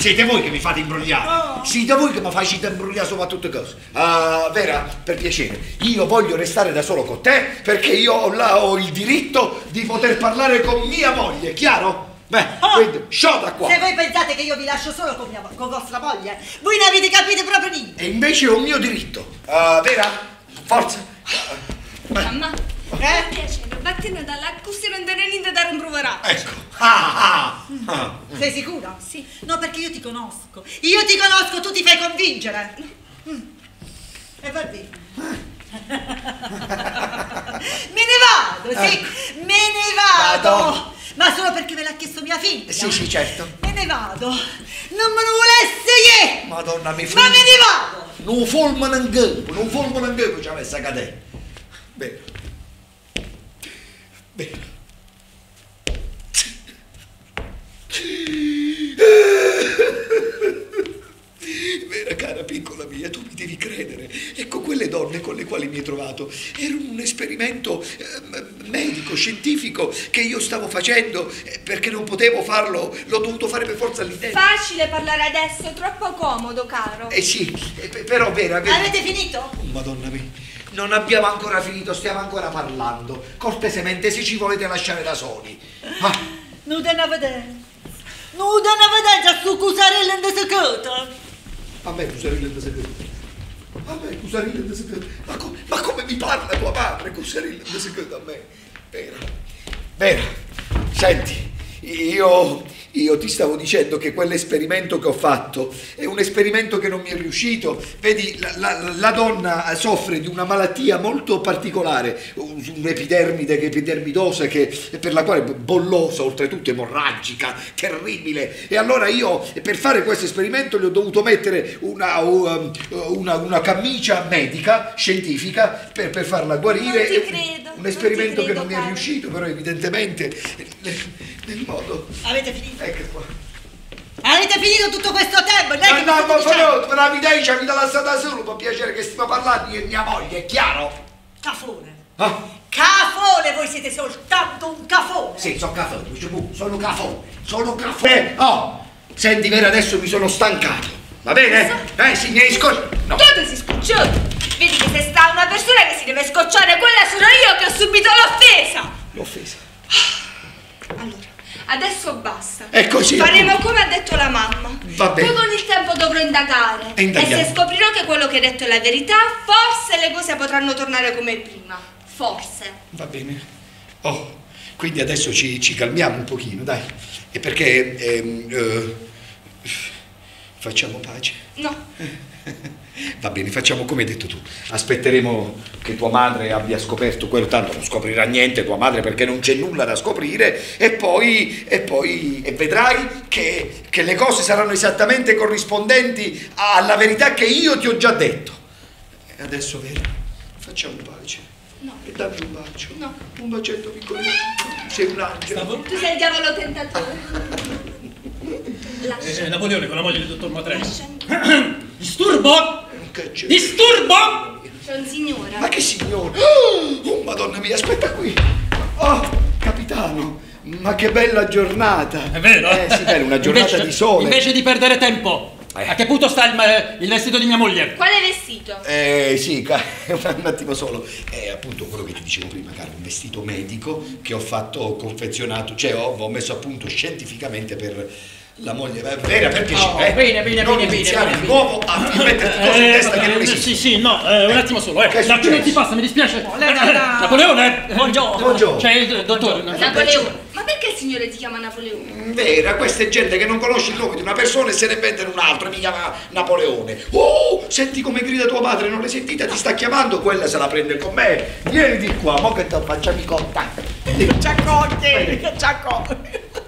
siete voi che mi fate imbrogliare.
Oh.
Siete voi che mi facete imbrogliare sopra tutte cose. Uh, Vera, per piacere, io voglio restare da solo con te perché io ho, là, ho il diritto di poter parlare con mia moglie, chiaro? Beh,
Oh.
quindi, sciota qua.
Se voi pensate che io vi lascio solo con, mia, con vostra moglie, voi non avete capito proprio niente.
E invece è un mio diritto. Uh, Vera, forza.
Mamma,
Eh?
per piacere, vattene dalla così non te ne niente da rimproverare.
Ecco. Ah, ah, ah.
Sei sicura?
Sì.
No, perché io ti conosco. Io ti conosco, tu ti fai convincere. Mm. E va via. Me ne vado, sì, me ne vado.
Vado.
Ma solo perché me l'ha chiesto mia figlia.
Sì, sì, certo.
Me ne vado. Non me ne volesse io.
Madonna, mi
Ma me ne vado.
non fulmano in campo, non fulmano in campo, ci avesse cadere. Bene. Bene. Vera cara piccola mia, tu mi devi credere. Ecco, quelle donne con le quali mi hai trovato erano un esperimento eh, medico, scientifico che io stavo facendo eh, perché non potevo farlo, l'ho dovuto fare per forza all'interno.
Facile parlare adesso, troppo comodo, caro.
Eh sì, eh, però Vera, Vera...
Avete finito?
Oh, Madonna mia, non abbiamo ancora finito, stiamo ancora parlando. Cortesemente, se ci volete lasciare da soli. Ah.
Non te ne vedere. Non te ne vedere su cusarella in secondo.
A me Cusarilla di Secondo. A me Cusarilla di Secondo. Ma, com ma come mi parla tua madre Cusarilla di Secondo a me? Vera. Vera, senti, io, io ti stavo dicendo che quell'esperimento che ho fatto è un esperimento che non mi è riuscito. Vedi, la, la, la donna soffre di una malattia molto particolare, un'epidermide, epidermidosa, che, per la quale bollosa, oltretutto emorragica, terribile. E allora io, per fare questo esperimento, le ho dovuto mettere una, una, una camicia medica, scientifica, per, per farla guarire.
Non ti credo.
Un esperimento
non ti credo,
che non mi è
caro.
riuscito, però evidentemente nel, nel modo...
Avete finito?
Ecco qua.
Avete finito tutto questo tempo? Non è
Ma
che mi
no,
state
ma
dicendo-
però, per la videncia mi dà la strada solo, per piacere che stiamo parlando io e mia moglie, è chiaro?
Cafone.
Ah?
Cafone, voi siete soltanto un cafone.
Sì, sono cafone, dice tu, sono cafone, sono cafone. Oh, senti Vera, adesso mi sono stancato, va bene? Eh, sì, mi hai scocciato. No.
Tu ti sei scocciato. Vedi che se sta una persona che si deve scocciare, quella sono io che ho subito l'offesa.
L'offesa.
Allora, adesso basta.
È così,
Faremo
appunto.
come ha detto la mamma.
Va bene.
Poi con il tempo dovrò indagare.
E indaghiamo.
se scoprirò che quello che hai detto è la verità, forse le cose potranno tornare come prima. Forse.
Va bene. Oh, quindi adesso ci, ci calmiamo un pochino, dai. E perché ehm, eh, facciamo pace?
No.
Va bene, facciamo come hai detto tu. Aspetteremo che tua madre abbia scoperto quello, tanto non scoprirà niente tua madre perché non c'è nulla da scoprire, e poi, e poi e vedrai che, che le cose saranno esattamente corrispondenti alla verità che io ti ho già detto. E adesso, Vera, facciamo pace.
No.
E dammi un bacio.
No.
Un bacetto piccolino. Sei un angelo.
Tu sei il diavolo tentatore. Lascia.
Eh, Napoleone con la moglie del dottor Matrelli.
Lascia.
Disturbo!
Che c'è?
Disturbo!
C'è un signore.
Ma che signore? Oh, madonna mia, aspetta qui. Oh, capitano, ma che bella giornata.
È vero?
Eh sì, bella, una giornata
Invece-
di sole.
Invece di perdere tempo,
Eh.
a che punto sta il, il vestito di mia moglie?
Quale vestito?
Eh sì, ca- un attimo solo. È appunto quello che ti dicevo prima, caro, un vestito medico che ho fatto confezionato, cioè ho, ho messo a punto scientificamente per la moglie. Va- Vera, per piacere,
Oh,
eh?
bene, bene,
non
bene,
iniziare
bene,
di
bene.
nuovo a metterti cose in testa che non
Eh,
esistono.
sì, sì, no, eh, un attimo solo, eh.
Che è
Da qui non
successo?
ti passa, mi dispiace.
lei non ha-
Napoleone!
Buongiorno.
Buongiorno.
C'è il dottore.
Napoleone. Ma perché il signore ti chiama Napoleone?
Vera, questa è gente che non conosce il nome di una persona e se ne inventa un altro e mi chiama Napoleone. Oh, senti come grida tua madre, non l'hai sentita? Ti sta chiamando, quella se la prende con me. Vieni di qua, mo che ti facciamo i contatti.
Ci accogli, ci accogli.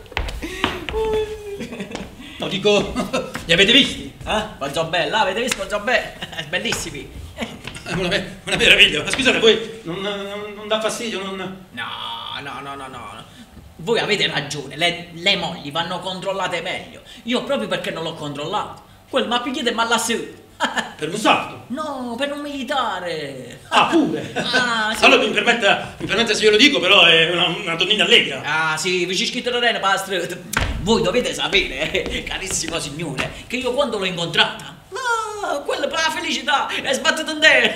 No, dico, li avete visti?
Eh? Con Giobella, avete visto Giobella? Bellissimi.
È una, me- una meraviglia, ma scusate, voi non, non, non dà fastidio, non...
No, no, no, no, no. Voi avete ragione, le, le mogli vanno controllate meglio. Io proprio perché non l'ho controllato. Quel mi ha pigliato e mi ha lasciato.
Per un salto?
No, per un militare.
Ah, pure?
Ah, sì.
Allora mi permetta, mi permetta se io lo dico, però è una, una donnina allegra.
Ah, sì, vi ci scritto la rena per la strada. voi dovete sapere, eh, carissimo signore, che io quando l'ho incontrata, ah, quella per la felicità è sbattuta in terra.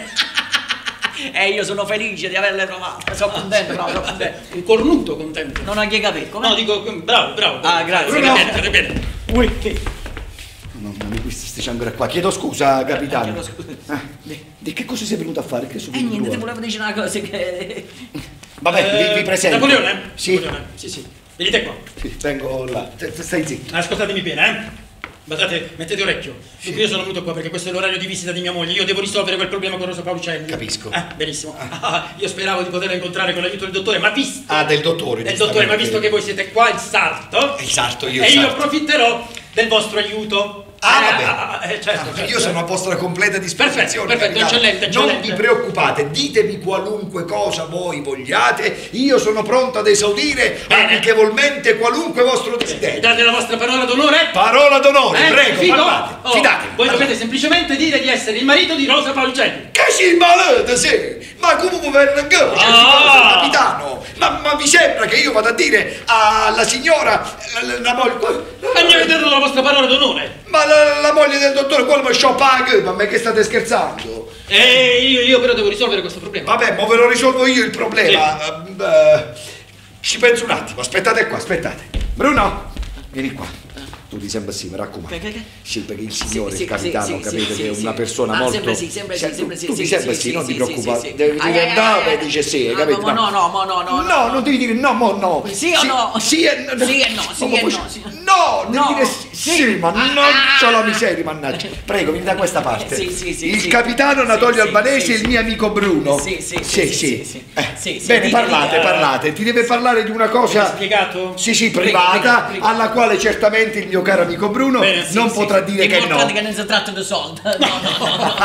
E io sono felice di averle trovate, sono contento, no, sono contento.
Un cornuto contento.
Non ho che capito, come?
No, dico, bravo, bravo.
Ah, grazie.
Bruno, bene, bene.
Ui, mamma mia, questi sti ancora qua. Chiedo scusa, capitano.
Chiedo scusa.
Ah, di, di che cosa sei venuto a fare? Che sono
E
venuto
niente, ti
qua?
volevo dire una cosa che...
Vabbè,
Eh,
vi, vi presento.
Napoleone?
Sì.
Napoleone, sì, sì. Venite qua.
Sì, vengo là. T- Stai zitto.
Ascoltatemi bene, eh. Guardate, mettete orecchio. Dunque io sono venuto qua perché questo è l'orario di visita di mia moglie. Io devo risolvere quel problema con Rosa Paoluccelli.
Capisco.
Ah, benissimo. Ah, io speravo di poterla incontrare con l'aiuto del dottore, ma visto...
Ah, del dottore.
Del dottore, ma visto che voi siete qua, il sarto...
Il sarto, io
E
il
io
sarto.
approfitterò del vostro aiuto.
Ah,
Eh,
vabbè.
ah, eh, certo,
Ah,
certo.
io sono a vostra completa disposizione.
Perfetto, perfetto,
capitano.
eccellente,
Non
eccellente.
vi preoccupate, ditemi qualunque cosa voi vogliate. Io sono pronto ad esaudire
Bene.
amichevolmente qualunque vostro
Mi
desiderio.
date la vostra parola d'onore?
Parola d'onore,
Eh,
prego,
fido?
parlate.
Oh,
Fidatevi.
Voi dovete semplicemente dire di essere il marito di Rosa Paoluccelli.
Che si malate, sì! Ma come per la goccia,
Ah!
capitano? Ma, ma vi sembra che io vada a dire alla signora, la, la moglie...
E mi avete dato la vostra parola d'onore.
Ma la, la moglie del dottore, quello mi scioppa la gobba, ma che state scherzando?
E io, io però devo risolvere questo problema.
Vabbè, ma ve lo risolvo io il problema. Sì. Uh, ci penso un attimo, aspettate qua, aspettate. Bruno, vieni qua. Tu ti sembra sì, mi raccomando.
Che, che, che?
Sì, perché il signore,
Sì, sì,
il capitano,
sì, sì,
capite
sì,
che è
sì,
una
sì.
persona
Ah,
molto...
sempre sì, sempre sì,
Se-
sempre
tu,
sì,
tu
sì,
ti sembra
sì,
sì,
sì,
non
sì,
ti preoccupare.
sì, sì.
Devi
Ai,
dire
ai,
no,
ai,
e
ai.
dice sì,
Ah,
capito?
ma no, no, ma no, no,
No,
no.
non devi dire no, mo no.
Sì o no?
Sì e no.
Sì e no, sì
Ma
e
poi-
no, sì.
No, devi
No,
dire sì,
sì.
sì, ma
Ah,
non c'ho la
ah.
miseria, mannaggia. Prego, vieni da questa parte.
Sì, sì, sì,
Il
sì.
capitano Anatolio
Sì, sì,
Albanese
sì,
e il
sì.
mio amico Bruno.
Sì, sì, sì,
sì.
sì, sì, sì.
Eh,
Sì, sì,
Bene,
dite,
parlate,
dite.
parlate. Ti deve parlare di una
Hai
cosa...
spiegato?
Sì, sì,
Prego,
privata,
prego, prego.
alla quale certamente il mio caro amico Bruno
Bene, sì,
non
sì,
potrà
sì.
dire che no.
Dimostrate che non si tratta di soldi. No, no, no, no.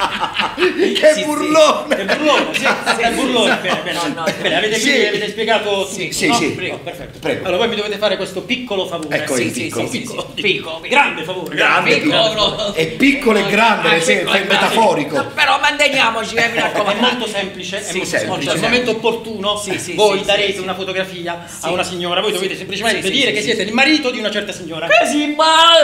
Che
Sì,
burlone!
È burlone, sì, è burlone. Bene, bene.
No, no,
Bene, avete,
sì.
quindi avete spiegato
Sì,
tutto,
sì,
no?
sì.
Prego, perfetto.
Prego.
Allora voi mi dovete fare questo piccolo favore.
Ecco
Sì,
il
sì,
piccolo.
sì,
Piccolo,
sì,
piccolo, piccolo.
Grande favore,
Grande,
grande.
Piccolo.
È piccolo e grande,
Ah,
nel senso,
piccolo e
è
grande.
metaforico.
Però manteniamoci, eh, mi
È
raccomando.
molto semplice, è
Sì,
molto
semplice,
semplice. Al
semplice.
momento opportuno
Sì, sì,
voi
sì,
darete
sì,
una fotografia
Sì.
a una signora, voi dovete
Sì.
semplicemente
Sì, sì,
dire
sì,
che
sì,
siete
sì.
il marito di una certa signora.
Che si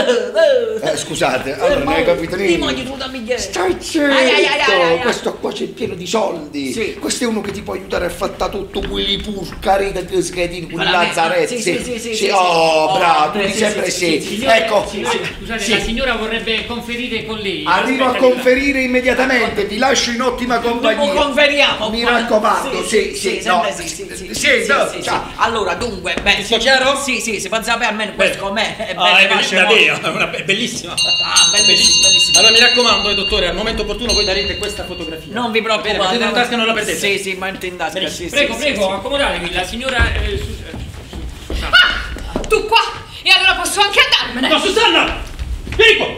male.
Eh, scusate, allora,
ma-
ne capitanini.
Ti voglio tu da migliore.
Stai zitto!
Ai, ai, ai, ai, ai.
Questo qua c'è pieno di soldi.
Sì.
Questo è uno che ti può aiutare a fare tutto quelli pur carita che schedini, quelli
Veramente?
lazzaretti.
Sì, sì, sì, sì, sì,
Oh,
sì.
bravo,
Oh,
tu
sì,
di
sì,
sempre
sì,
sì.
sì,
Signore,
Ecco,
signore,
sì.
scusate,
Sì.
la signora vorrebbe conferire con lei.
Arrivo a
Aspetta,
conferire immediatamente, vi lascio in ottima compagnia.
Dopo conferiamo.
Mi raccomando, sì, sì, no.
sempre sì, sì, sì,
Sì,
sì,
no,
sì, sì.
ciao.
Allora, dunque, beh,
Tutto chiaro?
Sì, sì, si può sapere almeno questo com'è. È
Ah, è
belle
bellissima,
fasce
è una- è bellissima.
Ah, bellissimo, bellissimo.
Allora mi raccomando, eh, dottore, al momento opportuno voi darete questa fotografia.
Non vi preoccupate.
Bene, mettete in tasca e non la perdete.
Sì, sì, ma in tasca.
Benissimo.
Sì,
Prego,
sì,
prego,
sì, sì.
accomodatevi, la signora... eh, su- eh, su-
Ah, tu qua? E allora posso anche andarmene?
No, Susanna! Vieni qua!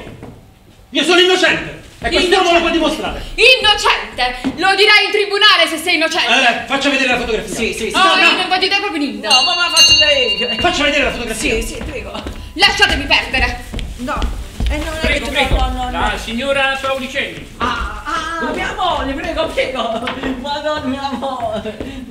Io sono innocente! E quest'uomo lo può dimostrare!
Innocente! Lo dirai in tribunale se sei innocente!
Eh, faccia vedere la fotografia!
Sì, sì, sì.
No,
sì.
io non voglio dire proprio niente!
No, ma ma faccio lei.
Faccia vedere la fotografia!
Sì, sì, prego.
Lasciatemi perdere!
No. Eh, non è
Prego,
che
prego,
no, no, no.
la signora Paoluccelli.
Ah, ah, mia moglie, prego, prego. Madonna, mia moglie.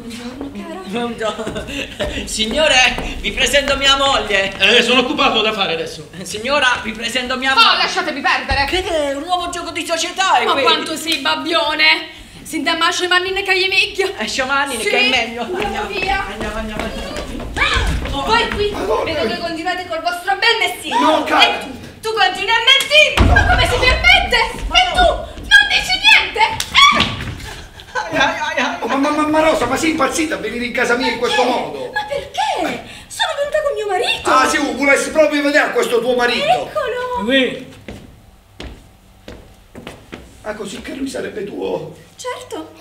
Buongiorno. Signore, vi presento mia moglie.
Eh, sono occupato da fare adesso!
Signora, vi presento mia
Oh,
moglie.
lasciatemi perdere!
Che è un nuovo gioco di società, è
Ma
quello.
quanto sei babbione! Si damasce mannine che gli micchia!
È sciamani,
Sì,
che è meglio.
andiamo via.
Andiamo, andiamo, andiamo.
Ah, voi qui!
Madonna.
Vedo che continuate col vostro bel mestiere!
No, cara.
E tu? Tu continui a mentire! Ma come si permette? E tu? Non dici niente? Eh!
Ai, ai, ai, ai.
Oh, ma, ma, ma, ma Rosa, ma sei impazzita a venire in casa mia in questo modo?
Ma perché? Sono venuta con mio marito!
Ah, sì, volessi proprio vedere questo tuo marito.
Eccolo!
Uè,
Ah, così che lui sarebbe tuo.
Certo!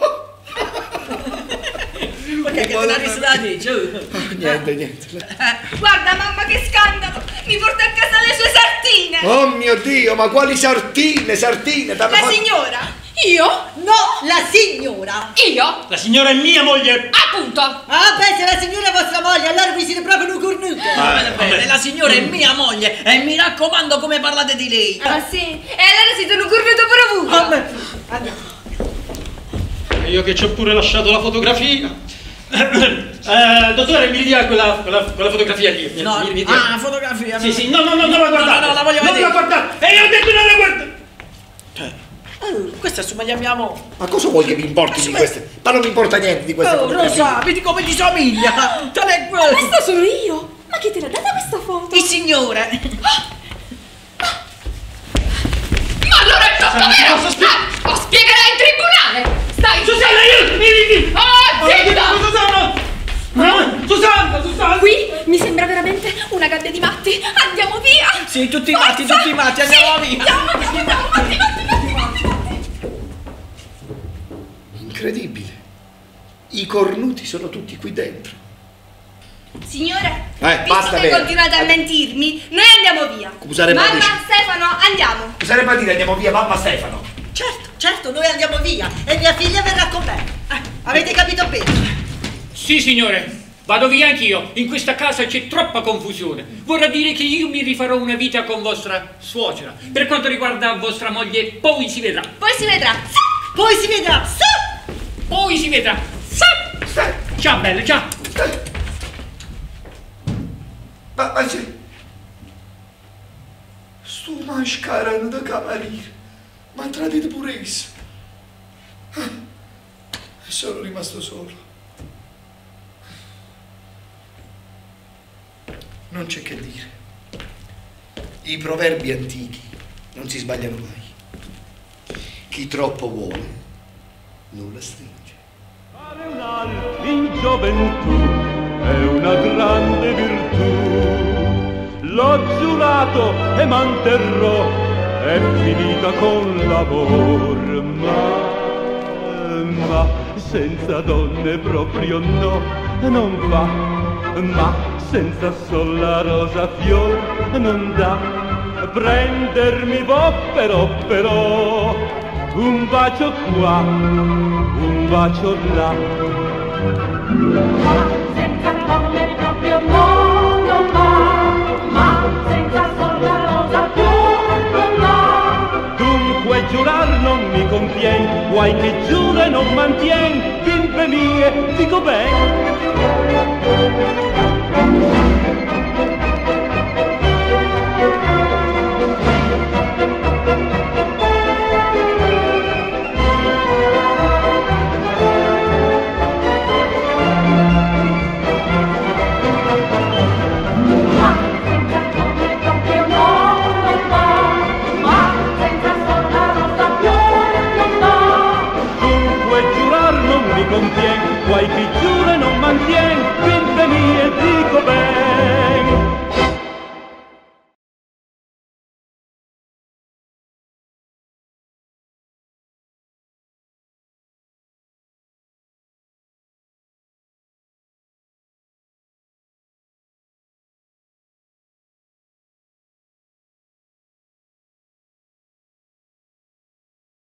Perché che te la risati, giù?
Niente, niente.
Guarda mamma che scandalo! Mi porta a casa le sue sartine!
Oh mio Dio, ma quali sartine, sartine? t'hanno
La
fatto-
signora! Io?
No, la signora.
Io?
La signora è mia moglie!
Appunto!
Ah, beh, se la signora è vostra moglie, allora vi siete proprio un cornuto.
Bene, bene, la signora è mia moglie e mi raccomando come parlate di lei.
Ah sì? E allora siete un cornuto pure voi!
Vabbè, andiamo.
E io che ci ho pure lasciato la fotografia. Eh, dottore, mi dia quella, quella, quella fotografia lì.
No,
mi, mi dia.
ah, fotografia.
Sì, sì, no, no, no, non la guardate.
No, no, la voglio
non
vedere.
la guardate. E io ho detto non la guardate.
Oh, questa assomigliamo.
Ma cosa vuoi che mi importi di queste? Ma non mi importa niente di queste
Oh, lo
fotografie.
so, vedi come ti somiglia. Tale è
Ma
quello.
questa sono io! Ma chi te l'ha data questa foto?
Il signore.
Ma allora è tutto vero! Ah, lo spiegherai in tribunale! Stai...
Susanna, io... mi- mi-
Oh, zitto!
Susanna! Ah, Susanna, Susanna!
Qui mi sembra veramente una gabbia di matti. Andiamo via!
Sì, tutti matti, tutti matti, andiamo
Sì,
via.
Andiamo, andiamo, andiamo, matti, matti, matti, matti, matti.
Incredibile. I cornuti sono tutti qui dentro.
Signore,
Eh,
visto
basta,
che
Vera.
continuate a mentirmi, noi andiamo via.
Scusate, ma
Mamma,
dici-
Stefano, andiamo.
Sarebbe a dire andiamo via, mamma Stefano.
Certo, certo, noi andiamo via e mia figlia verrà con me. Eh, avete capito bene?
Sì, signore, vado via anch'io. In questa casa c'è troppa confusione. Vorrà dire che io mi rifarò una vita con vostra suocera. Per quanto riguarda vostra moglie, poi si vedrà.
Poi si vedrà.
Poi si vedrà. Sì!
Poi si vedrà. Ciao, belle, ciao.
Ma, ma c'è... Sto mascarano da cameriere. Ma ha tradito pure esso. Ah, e sono rimasto solo. Non c'è che dire. I proverbi antichi non si sbagliano mai. Chi troppo vuole, nulla stringe.
Fare un alto in gioventù è una grande virtù. L'ho giurato e manterrò, è finita con l'amor, ma, ma senza donne proprio no, non va, ma senza sol la rosa fior non dà. Prendermi può però, però, un bacio qua, un bacio là.
Ma senza donne proprio no, non va, ma senza sol la rosa fior non va.
Dunque giurar non mi convien, guai che giura e non mantien, bimbe mie, dico ben.